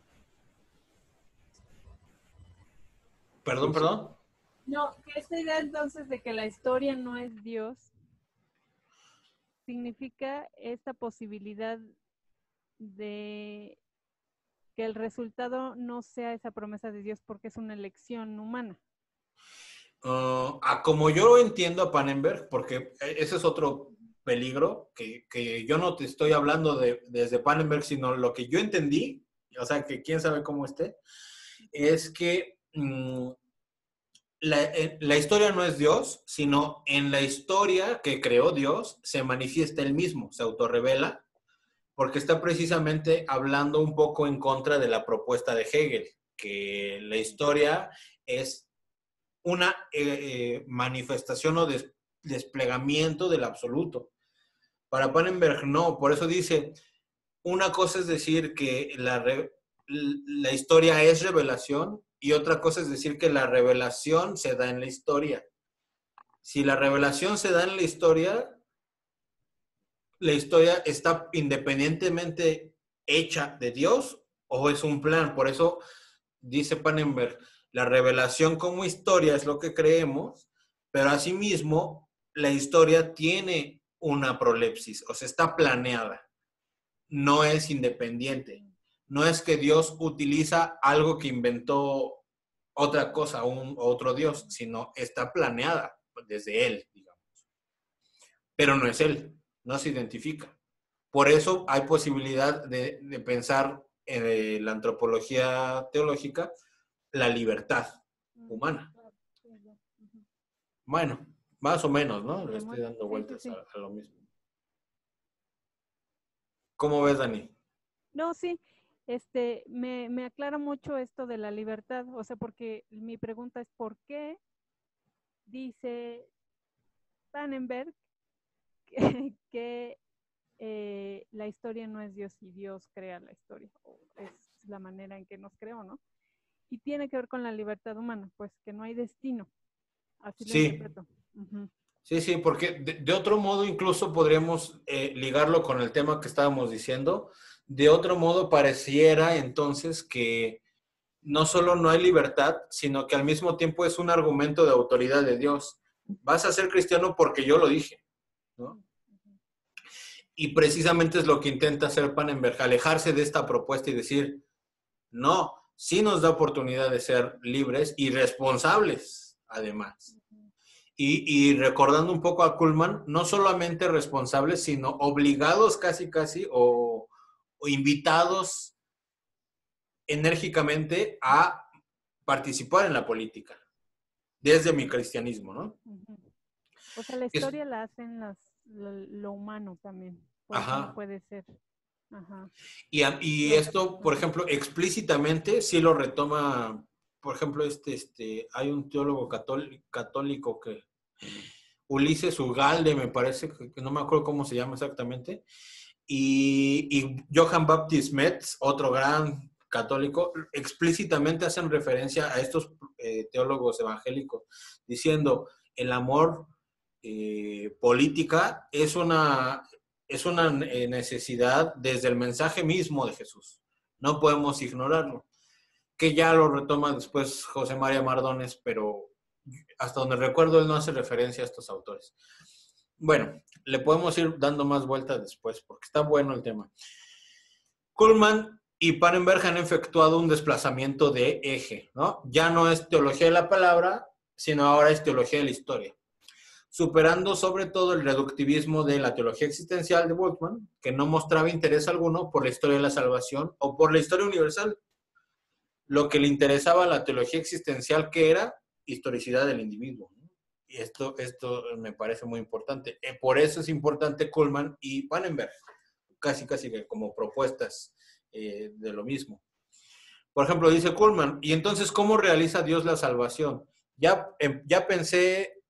Perdón, perdón. No, que esta idea entonces de que la historia no es Dios significa esta posibilidad de que el resultado no sea esa promesa de Dios porque es una elección humana. Uh, a como yo lo entiendo a Pannenberg, porque ese es otro peligro, que, que yo no te estoy hablando de, desde Pannenberg, sino lo que yo entendí, o sea, que quién sabe cómo esté, es que mmm, la, eh, la historia no es Dios, sino en la historia que creó Dios se manifiesta él mismo, se autorrevela, porque está precisamente hablando un poco en contra de la propuesta de Hegel, que la historia es una eh, eh, manifestación o des, desplegamiento del absoluto. Para Pannenberg no, por eso dice, una cosa es decir que la, re, la historia es revelación y otra cosa es decir que la revelación se da en la historia. Si la revelación se da en la historia, la historia está independientemente hecha de Dios o es un plan. Por eso dice Pannenberg, la revelación como historia es lo que creemos, pero asimismo la historia tiene una prolepsis, o sea, está planeada, no es independiente. No es que Dios utiliza algo que inventó otra cosa, un, otro Dios, sino está planeada desde Él, digamos. Pero no es Él, no se identifica. Por eso hay posibilidad de, de pensar en la antropología teológica la libertad humana. Bueno, más o menos, ¿no? Le estoy dando vueltas sí, sí, sí. A, a lo mismo. ¿Cómo ves, Dani? No, sí, este, me, me aclara mucho esto de la libertad, o sea, porque mi pregunta es ¿por qué dice Pannenberg que, que eh, la historia no es Dios y Dios crea la historia, o es la manera en que nos creó, ¿no? Y tiene que ver con la libertad humana, pues que no hay destino, así lo sí. interpreto. Uh-huh. Sí, sí, porque de, de otro modo incluso podríamos eh, ligarlo con el tema que estábamos diciendo. De otro modo pareciera entonces que no solo no hay libertad, sino que al mismo tiempo es un argumento de autoridad de Dios. Vas a ser cristiano porque yo lo dije, ¿no? Y precisamente es lo que intenta hacer Pannenberg, alejarse de esta propuesta y decir, no, sí nos da oportunidad de ser libres y responsables, además. Y, y recordando un poco a Kuhlman, no solamente responsables, sino obligados casi, casi, o, o invitados enérgicamente a participar en la política, desde mi cristianismo, ¿no? Uh-huh. O sea, la historia es, la hacen las, lo, lo humano también, por ajá. eso no puede ser. Ajá. Y, y esto, por ejemplo, explícitamente sí lo retoma, por ejemplo, este, este, hay un teólogo católico, católico que, Ulises Ugalde, me parece, que no me acuerdo cómo se llama exactamente, y, y Johann Baptist Metz, otro gran católico, explícitamente hacen referencia a estos eh, teólogos evangélicos, diciendo, el amor eh, política es una, es una necesidad desde el mensaje mismo de Jesús. No podemos ignorarlo. Que ya lo retoma después José María Mardones, pero hasta donde recuerdo él no hace referencia a estos autores. Bueno, le podemos ir dando más vueltas después, porque está bueno el tema. Kuhlman y Pannenberg han efectuado un desplazamiento de eje, ¿no? Ya no es teología de la palabra, sino ahora es teología de la historia. Superando sobre todo el reductivismo de la teología existencial de Bultmann, que no mostraba interés alguno por la historia de la salvación o por la historia universal. Lo que le interesaba a la teología existencial, que era historicidad del individuo. Y esto, esto me parece muy importante. Por eso es importante Kuhlman y Pannenberg, casi, casi que como propuestas eh, de lo mismo. Por ejemplo, dice Kuhlman, ¿y entonces cómo realiza Dios la salvación? Ya, eh, ya pensé,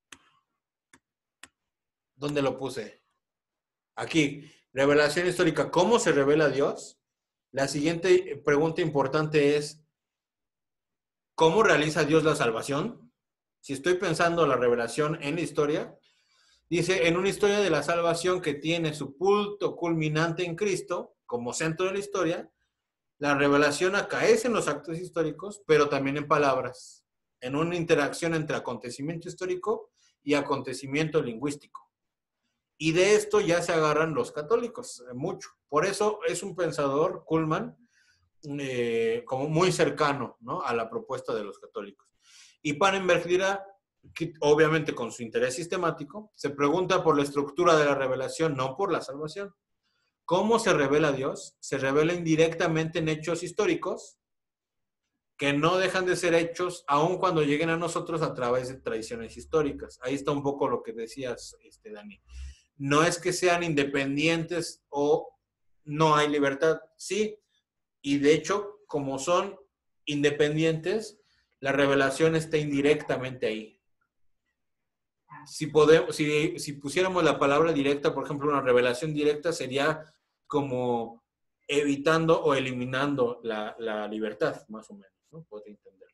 ¿dónde lo puse? Aquí, revelación histórica, ¿cómo se revela Dios? La siguiente pregunta importante es, ¿cómo realiza Dios la salvación? Si estoy pensando la revelación en la historia, dice, en una historia de la salvación que tiene su punto culminante en Cristo, como centro de la historia, la revelación acaece en los actos históricos, pero también en palabras, en una interacción entre acontecimiento histórico y acontecimiento lingüístico. Y de esto ya se agarran los católicos, mucho. Por eso es un pensador, Kuhlman, eh, como muy cercano, ¿no?, a la propuesta de los católicos. Y Pannenberg dirá, que, obviamente con su interés sistemático, se pregunta por la estructura de la revelación, no por la salvación. ¿Cómo se revela Dios? Se revela indirectamente en hechos históricos que no dejan de ser hechos aun cuando lleguen a nosotros a través de tradiciones históricas. Ahí está un poco lo que decías, este, Dani. No es que sean independientes o no hay libertad, sí, y de hecho, como son independientes, la revelación está indirectamente ahí. si, podemos, si, si pusiéramos la palabra directa, por ejemplo, una revelación directa sería como evitando o eliminando la, la libertad, más o menos, ¿no? Podría entenderlo.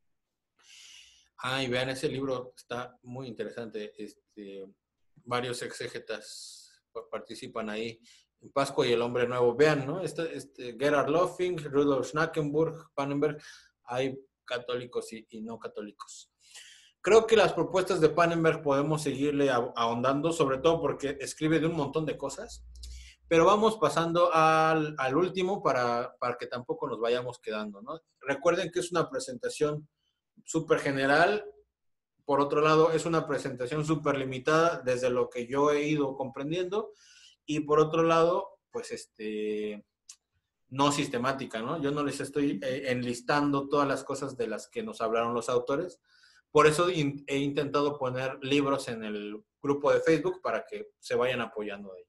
Ah, y vean, ese libro está muy interesante. Este, varios exégetas participan ahí. Pascua y el Hombre Nuevo. Vean, ¿no? Este, este, Gerhard Löffing, Rudolf Schnackenburg, Pannenberg, hay católicos y, y no católicos. Creo que las propuestas de Pannenberg podemos seguirle ahondando, sobre todo porque escribe de un montón de cosas. Pero vamos pasando al, al último para, para que tampoco nos vayamos quedando, ¿no? Recuerden que es una presentación súper general. Por otro lado, es una presentación súper limitada desde lo que yo he ido comprendiendo. Y por otro lado, pues este, no sistemática, ¿no? Yo no les estoy eh, enlistando todas las cosas de las que nos hablaron los autores. Por eso in, he intentado poner libros en el grupo de Facebook para que se vayan apoyando ahí.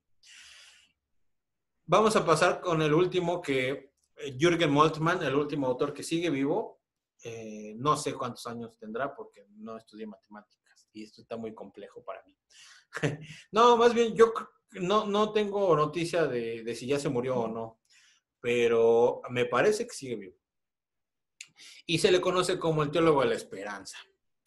Vamos a pasar con el último, que Jürgen Moltmann, el último autor que sigue vivo. Eh, no sé cuántos años tendrá porque no estudié matemáticas y esto está muy complejo para mí. No, más bien yo no, no tengo noticia de, de si ya se murió o no, pero me parece que sigue vivo. Y se le conoce como el teólogo de la esperanza.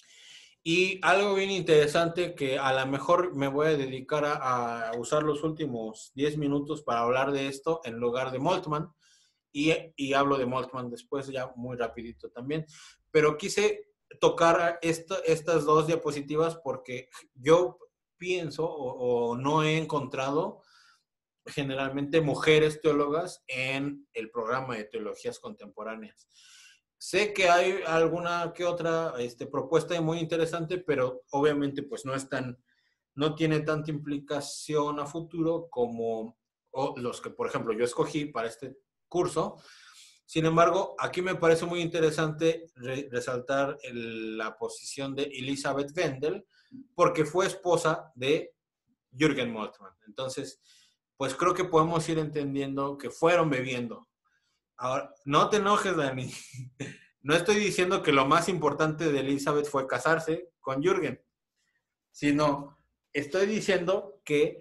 Y algo bien interesante que a lo mejor me voy a dedicar a, a usar los últimos diez minutos para hablar de esto en lugar de Moltmann. Y, y hablo de Moltmann después ya muy rapidito también. Pero quise tocar esto, estas dos diapositivas porque yo pienso o, o no he encontrado generalmente mujeres teólogas en el programa de teologías contemporáneas. Sé que hay alguna que otra este, propuesta muy interesante, pero obviamente pues no es tan, no tiene tanta implicación a futuro como o los que, por ejemplo, yo escogí para este curso. Sin embargo, aquí me parece muy interesante re resaltar el, la posición de Elisabeth Wendel, porque fue esposa de Jürgen Moltmann. Entonces, pues creo que podemos ir entendiendo que fueron bebiendo. Ahora, no te enojes, Dani. No estoy diciendo que lo más importante de Elisabeth fue casarse con Jürgen, sino estoy diciendo que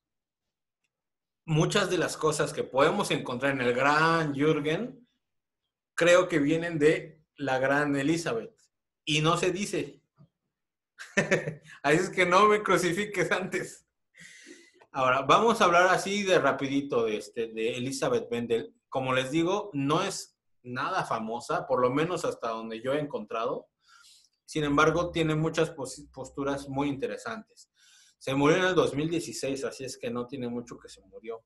muchas de las cosas que podemos encontrar en el gran Jürgen, creo que vienen de la gran Elisabeth. Y no se dice. Así es que no me crucifiques antes. Ahora, vamos a hablar así de rapidito de, este, de Elisabeth Wendel. Como les digo, no es nada famosa, por lo menos hasta donde yo he encontrado. Sin embargo, tiene muchas posturas muy interesantes. Se murió en el dos mil dieciséis, así es que no tiene mucho que se murió.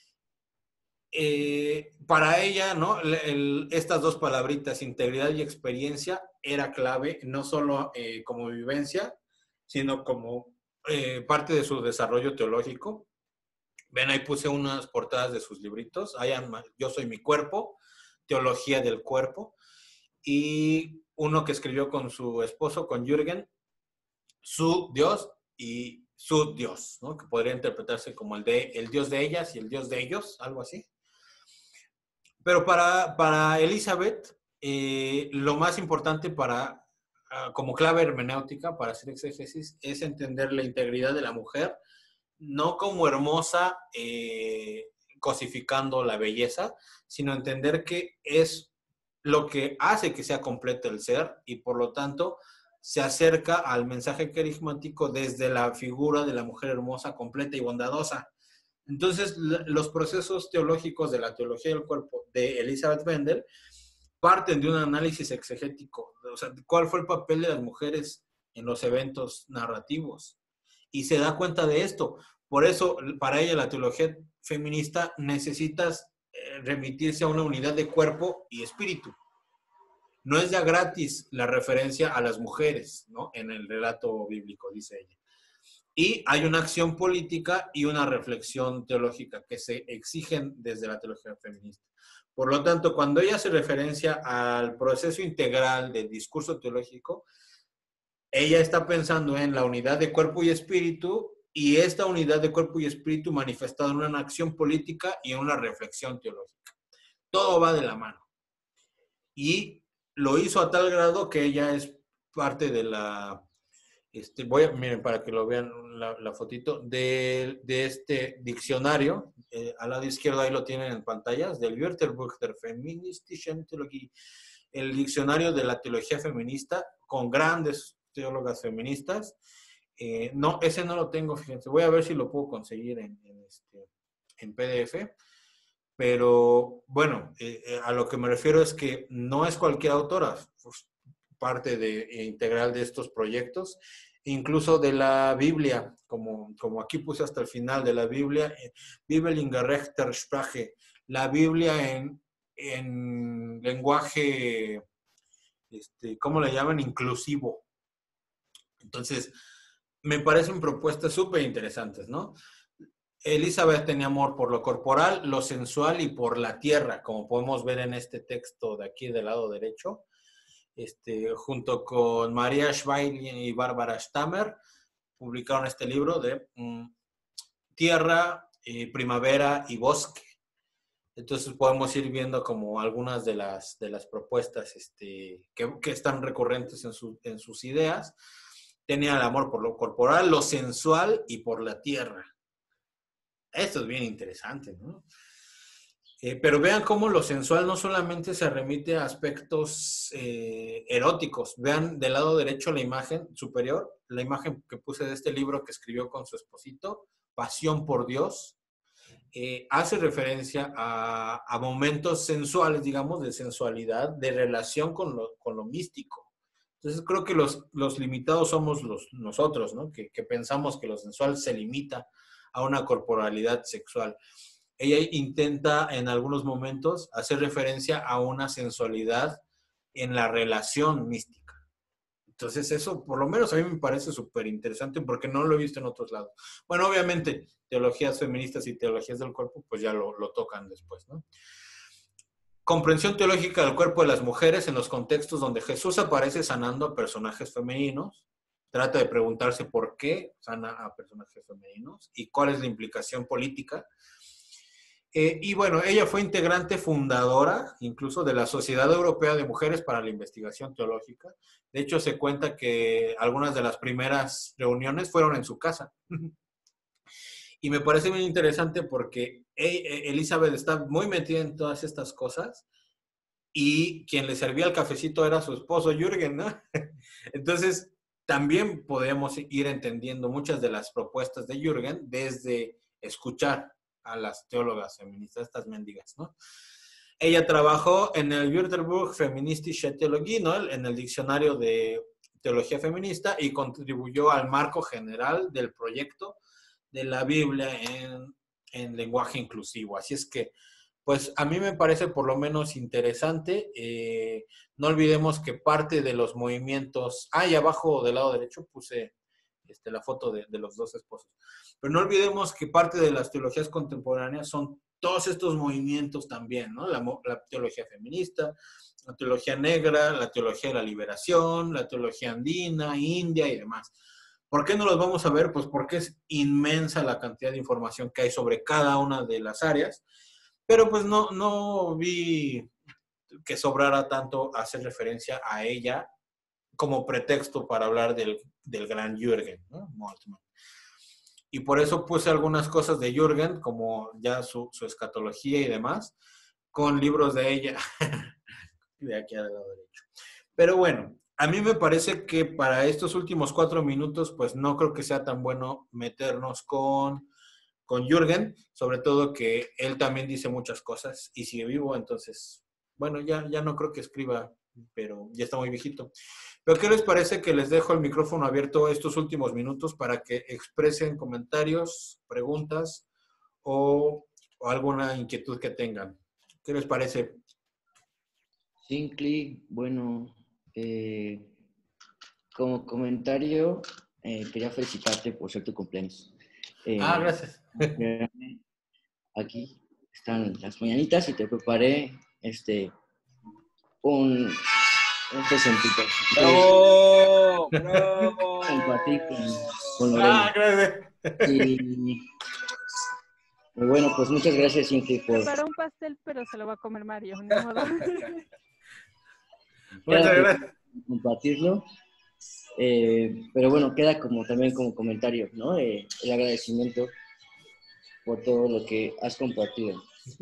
Eh, para ella, ¿no? El, el, estas dos palabritas, integridad y experiencia, era clave, no solo eh, como vivencia, sino como eh, parte de su desarrollo teológico. Ven, ahí puse unas portadas de sus libritos. Yo soy mi cuerpo, teología del cuerpo. Y uno que escribió con su esposo, con Jürgen, su Dios y su Dios, ¿no? Que podría interpretarse como el, de, el Dios de ellas y el Dios de ellos, algo así. Pero para, para Elisabeth, eh, lo más importante para, uh, como clave hermenéutica para hacer exégesis es entender la integridad de la mujer, no como hermosa, eh, cosificando la belleza, sino entender que es lo que hace que sea completo el ser y por lo tanto se acerca al mensaje carismático desde la figura de la mujer hermosa, completa y bondadosa. Entonces, los procesos teológicos de la teología del cuerpo de Elisabeth Wendel parten de un análisis exegético. O sea, ¿cuál fue el papel de las mujeres en los eventos narrativos? Y se da cuenta de esto. Por eso, para ella, la teología feminista necesitas eh, remitirse a una unidad de cuerpo y espíritu. No es ya gratis la referencia a las mujeres, ¿no? En el relato bíblico, dice ella. Y hay una acción política y una reflexión teológica que se exigen desde la teología feminista. Por lo tanto, cuando ella hace referencia al proceso integral del discurso teológico, ella está pensando en la unidad de cuerpo y espíritu y esta unidad de cuerpo y espíritu manifestada en una acción política y en una reflexión teológica. Todo va de la mano. Y lo hizo a tal grado que ella es parte de la Este, voy a, miren, para que lo vean la, la fotito, de, de este diccionario, eh, al lado izquierdo ahí lo tienen en pantallas, del Wörterbuch der feministischen Theologie, el diccionario de la teología feminista, con grandes teólogas feministas. Eh, no, ese no lo tengo, fíjense, voy a ver si lo puedo conseguir en, en, este, en P D F, pero bueno, eh, a lo que me refiero es que no es cualquier autora, pues, parte de, eh, integral de estos proyectos, incluso de la Biblia, como, como aquí puse hasta el final de la Biblia, eh, Bibel in gerechter Sprache, la Biblia en, en lenguaje, este, ¿cómo le llaman? Inclusivo. Entonces, me parecen propuestas súper interesantes, ¿no? Elizabeth tenía amor por lo corporal, lo sensual y por la tierra, como podemos ver en este texto de aquí del lado derecho. Este, junto con María Schweilin y Bárbara Stammer, publicaron este libro de um, Tierra, eh, Primavera y Bosque. Entonces podemos ir viendo como algunas de las, de las propuestas este, que, que están recurrentes en, su, en sus ideas. Tenía el amor por lo corporal, lo sensual y por la tierra. Esto es bien interesante, ¿no? Eh, pero vean cómo lo sensual no solamente se remite a aspectos eh, eróticos. Vean del lado derecho la imagen superior, la imagen que puse de este libro que escribió con su esposito, Pasión por Dios. Eh, hace referencia a, a momentos sensuales, digamos, de sensualidad, de relación con lo, con lo místico. Entonces creo que los, los limitados somos los, nosotros, ¿no? Que, que pensamos que lo sensual se limita a una corporalidad sexual. Ella intenta en algunos momentos hacer referencia a una sensualidad en la relación mística. Entonces eso, por lo menos a mí me parece súper interesante porque no lo he visto en otros lados. Bueno, obviamente, teologías feministas y teologías del cuerpo, pues ya lo, lo tocan después, ¿no? Comprensión teológica del cuerpo de las mujeres en los contextos donde Jesús aparece sanando a personajes femeninos. Trata de preguntarse por qué sana a personajes femeninos y cuál es la implicación política. Eh, y bueno, ella fue integrante fundadora incluso de la Sociedad Europea de Mujeres para la Investigación Teológica. De hecho, se cuenta que algunas de las primeras reuniones fueron en su casa. Y me parece muy interesante porque Elizabeth está muy metida en todas estas cosas y quien le servía el cafecito era su esposo Jürgen, ¿no? Entonces, también podemos ir entendiendo muchas de las propuestas de Jürgen desde escuchar a las teólogas feministas, estas mendigas, ¿no? Ella trabajó en el Wörterbuch Feministische Theologie, ¿no? En el diccionario de teología feminista y contribuyó al marco general del proyecto de la Biblia en, en lenguaje inclusivo. Así es que, pues a mí me parece por lo menos interesante. Eh, no olvidemos que parte de los movimientos, ah, y abajo del lado derecho puse este, la foto de, de los dos esposos. Pero no olvidemos que parte de las teologías contemporáneas son todos estos movimientos también, ¿no? La, la teología feminista, la teología negra, la teología de la liberación, la teología andina, india y demás. ¿Por qué no los vamos a ver? Pues porque es inmensa la cantidad de información que hay sobre cada una de las áreas, pero pues no, no vi que sobrara tanto hacer referencia a ella como pretexto para hablar del, del gran Jürgen, ¿no? Moltmann. Y por eso puse algunas cosas de Jürgen, como ya su, su escatología y demás, con libros de ella, de aquí al lado derecho. Pero bueno, a mí me parece que para estos últimos cuatro minutos, pues no creo que sea tan bueno meternos con, con Jürgen, sobre todo que él también dice muchas cosas y sigue vivo, entonces, bueno, ya, ya no creo que escriba, pero ya está muy viejito. Pero ¿qué les parece que les dejo el micrófono abierto estos últimos minutos para que expresen comentarios, preguntas o, o alguna inquietud que tengan? ¿Qué les parece? Sincli, bueno, eh, como comentario, eh, quería felicitarte por ser tu cumpleaños. Eh, ah, gracias. Aquí están las mañanitas y te preparé este un, un presentito. ¡Bravo! ¡Bravo! Compartir con, con Lorena. Ah, gracias. Y, y bueno, pues muchas gracias, Sincli, por... Para un pastel, pero se lo va a comer Mario, no modo. Muchas gracias. Compartirlo. Eh, pero bueno, queda como también como comentario, ¿no? Eh, el agradecimiento por todo lo que has compartido.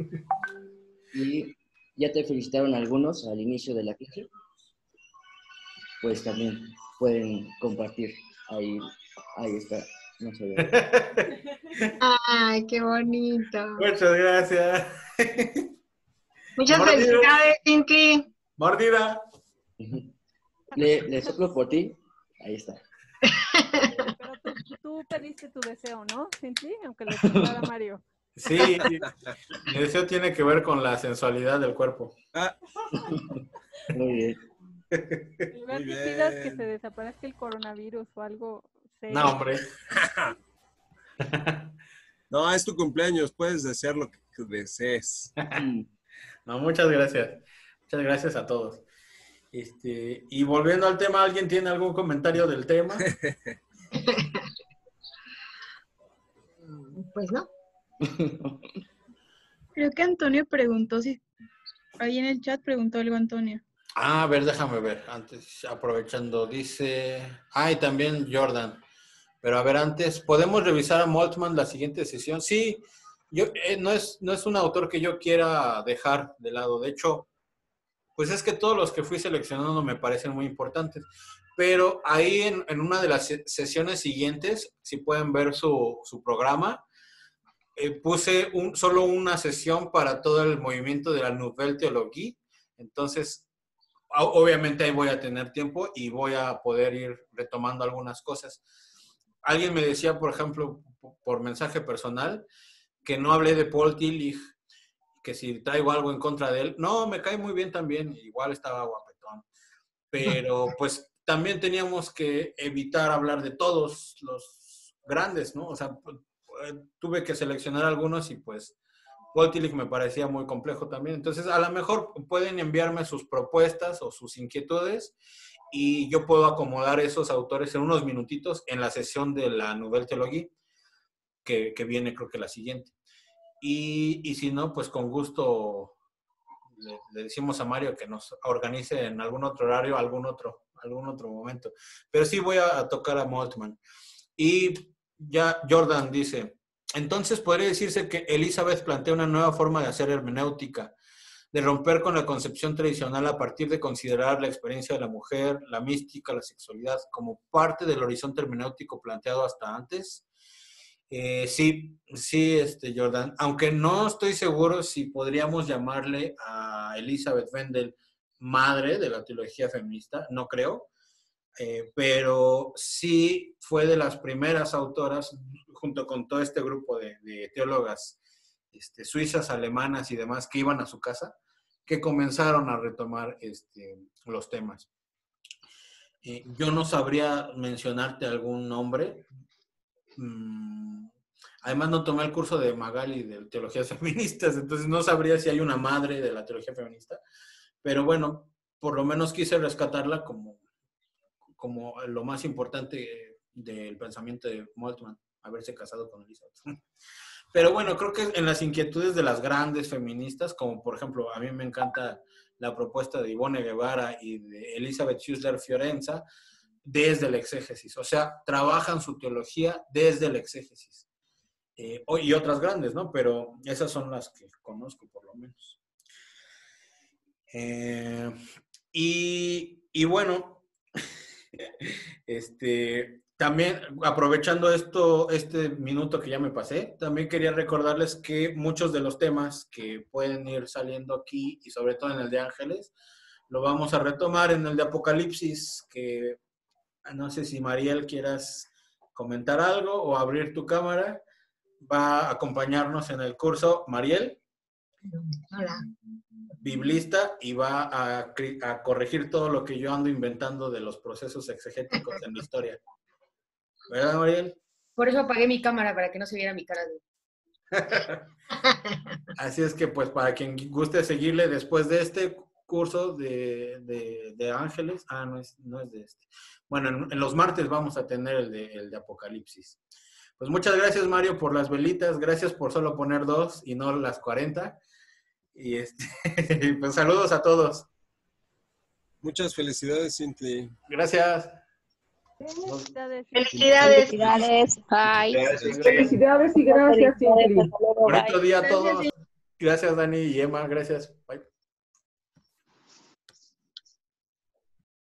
Y ya te felicitaron algunos al inicio de la clase, pues también pueden compartir. Ahí, ahí está. No se ve. Ay, qué bonito. Muchas gracias. Muchas Mordida. felicidades, Cinti. Mordida. Le, le soplo por ti. Ahí está. Pero tú, tú pediste tu deseo, ¿no, Cinti? Aunque lo soplara Mario. Sí, mi deseo tiene que ver con la sensualidad del cuerpo. Ah, Muy bien. En lugar Muy que pidas que bien. se desaparezca el coronavirus o algo serio. No, hombre. no, es tu cumpleaños, puedes desear lo que desees. No, muchas gracias. Muchas gracias a todos. Este, y volviendo al tema, ¿alguien tiene algún comentario del tema? Pues no. Creo que Antonio preguntó si... Ahí en el chat preguntó algo Antonio. Ah, a ver, déjame ver. Antes, aprovechando, dice... Ah, y también Jordan. Pero a ver, antes, ¿podemos revisar a Moltmann la siguiente sesión? Sí, yo, eh, no, es, no es un autor que yo quiera dejar de lado. De hecho, pues es que todos los que fui seleccionando me parecen muy importantes. Pero ahí en, en una de las sesiones siguientes, si pueden ver su, su programa, eh, puse un, solo una sesión para todo el movimiento de la Nouvelle Théologie. Entonces, obviamente ahí voy a tener tiempo y voy a poder ir retomando algunas cosas. Alguien me decía, por ejemplo, por mensaje personal, que no hablé de Paul Tillich, que si traigo algo en contra de él. No, me cae muy bien también, igual estaba guapetón. Pero pues también teníamos que evitar hablar de todos los grandes, ¿no? O sea, tuve que seleccionar algunos y pues Paul Tillich me parecía muy complejo también. Entonces, a lo mejor pueden enviarme sus propuestas o sus inquietudes y yo puedo acomodar esos autores en unos minutitos en la sesión de la Nouvelle Théologie, que, que viene creo que la siguiente. Y, y si no, pues con gusto le, le decimos a Mario que nos organice en algún otro horario, algún otro, algún otro momento. Pero sí voy a, a tocar a Moltmann. Y ya Jordan dice, entonces podría decirse que Elizabeth plantea una nueva forma de hacer hermenéutica, de romper con la concepción tradicional a partir de considerar la experiencia de la mujer, la mística, la sexualidad, como parte del horizonte hermenéutico planteado hasta antes. Eh, sí, sí, este, Jordan, aunque no estoy seguro si podríamos llamarle a Elizabeth Wendel madre de la teología feminista, no creo, eh, pero sí fue de las primeras autoras, junto con todo este grupo de, de teólogas este, suizas, alemanas y demás que iban a su casa, que comenzaron a retomar este, los temas. Eh, yo no sabría mencionarte algún nombre. Mm, además no tomé el curso de Magali de teologías feministas, entonces no sabría si hay una madre de la teología feminista, pero bueno, por lo menos quise rescatarla como, como lo más importante del pensamiento de Moltmann, haberse casado con Elizabeth. Pero bueno, creo que en las inquietudes de las grandes feministas, como por ejemplo, a mí me encanta la propuesta de Ivone Guevara y de Elizabeth Schüssler Fiorenza, desde el exégesis, o sea, trabajan su teología desde el exégesis. Eh, y otras grandes, ¿no? Pero esas son las que conozco, por lo menos. Eh, y, y bueno, este, también aprovechando esto, este minuto que ya me pasé, también quería recordarles que muchos de los temas que pueden ir saliendo aquí, y sobre todo en el de Ángeles, lo vamos a retomar en el de Apocalipsis, que no sé si Mariel quieras comentar algo o abrir tu cámara. Va a acompañarnos en el curso Mariel, Hola. biblista, y va a, a corregir todo lo que yo ando inventando de los procesos exegéticos en la historia. ¿Verdad, Mariel? Por eso apagué mi cámara, para que no se viera mi cara de... Así es que, pues, para quien guste seguirle después de este curso de, de, de Ángeles, ah, no es, no es de este. Bueno, en, en los martes vamos a tener el de, el de Apocalipsis. Pues muchas gracias, Mario, por las velitas. Gracias por solo poner dos y no las cuarenta. Y este, pues saludos a todos. Muchas felicidades, Cinti. Gracias. Felicidades. Felicidades. Felicidades. Bye. Gracias. Felicidades y gracias, Ingrid. Bonito día a todos. Gracias, Dani y Emma. Gracias. Bye.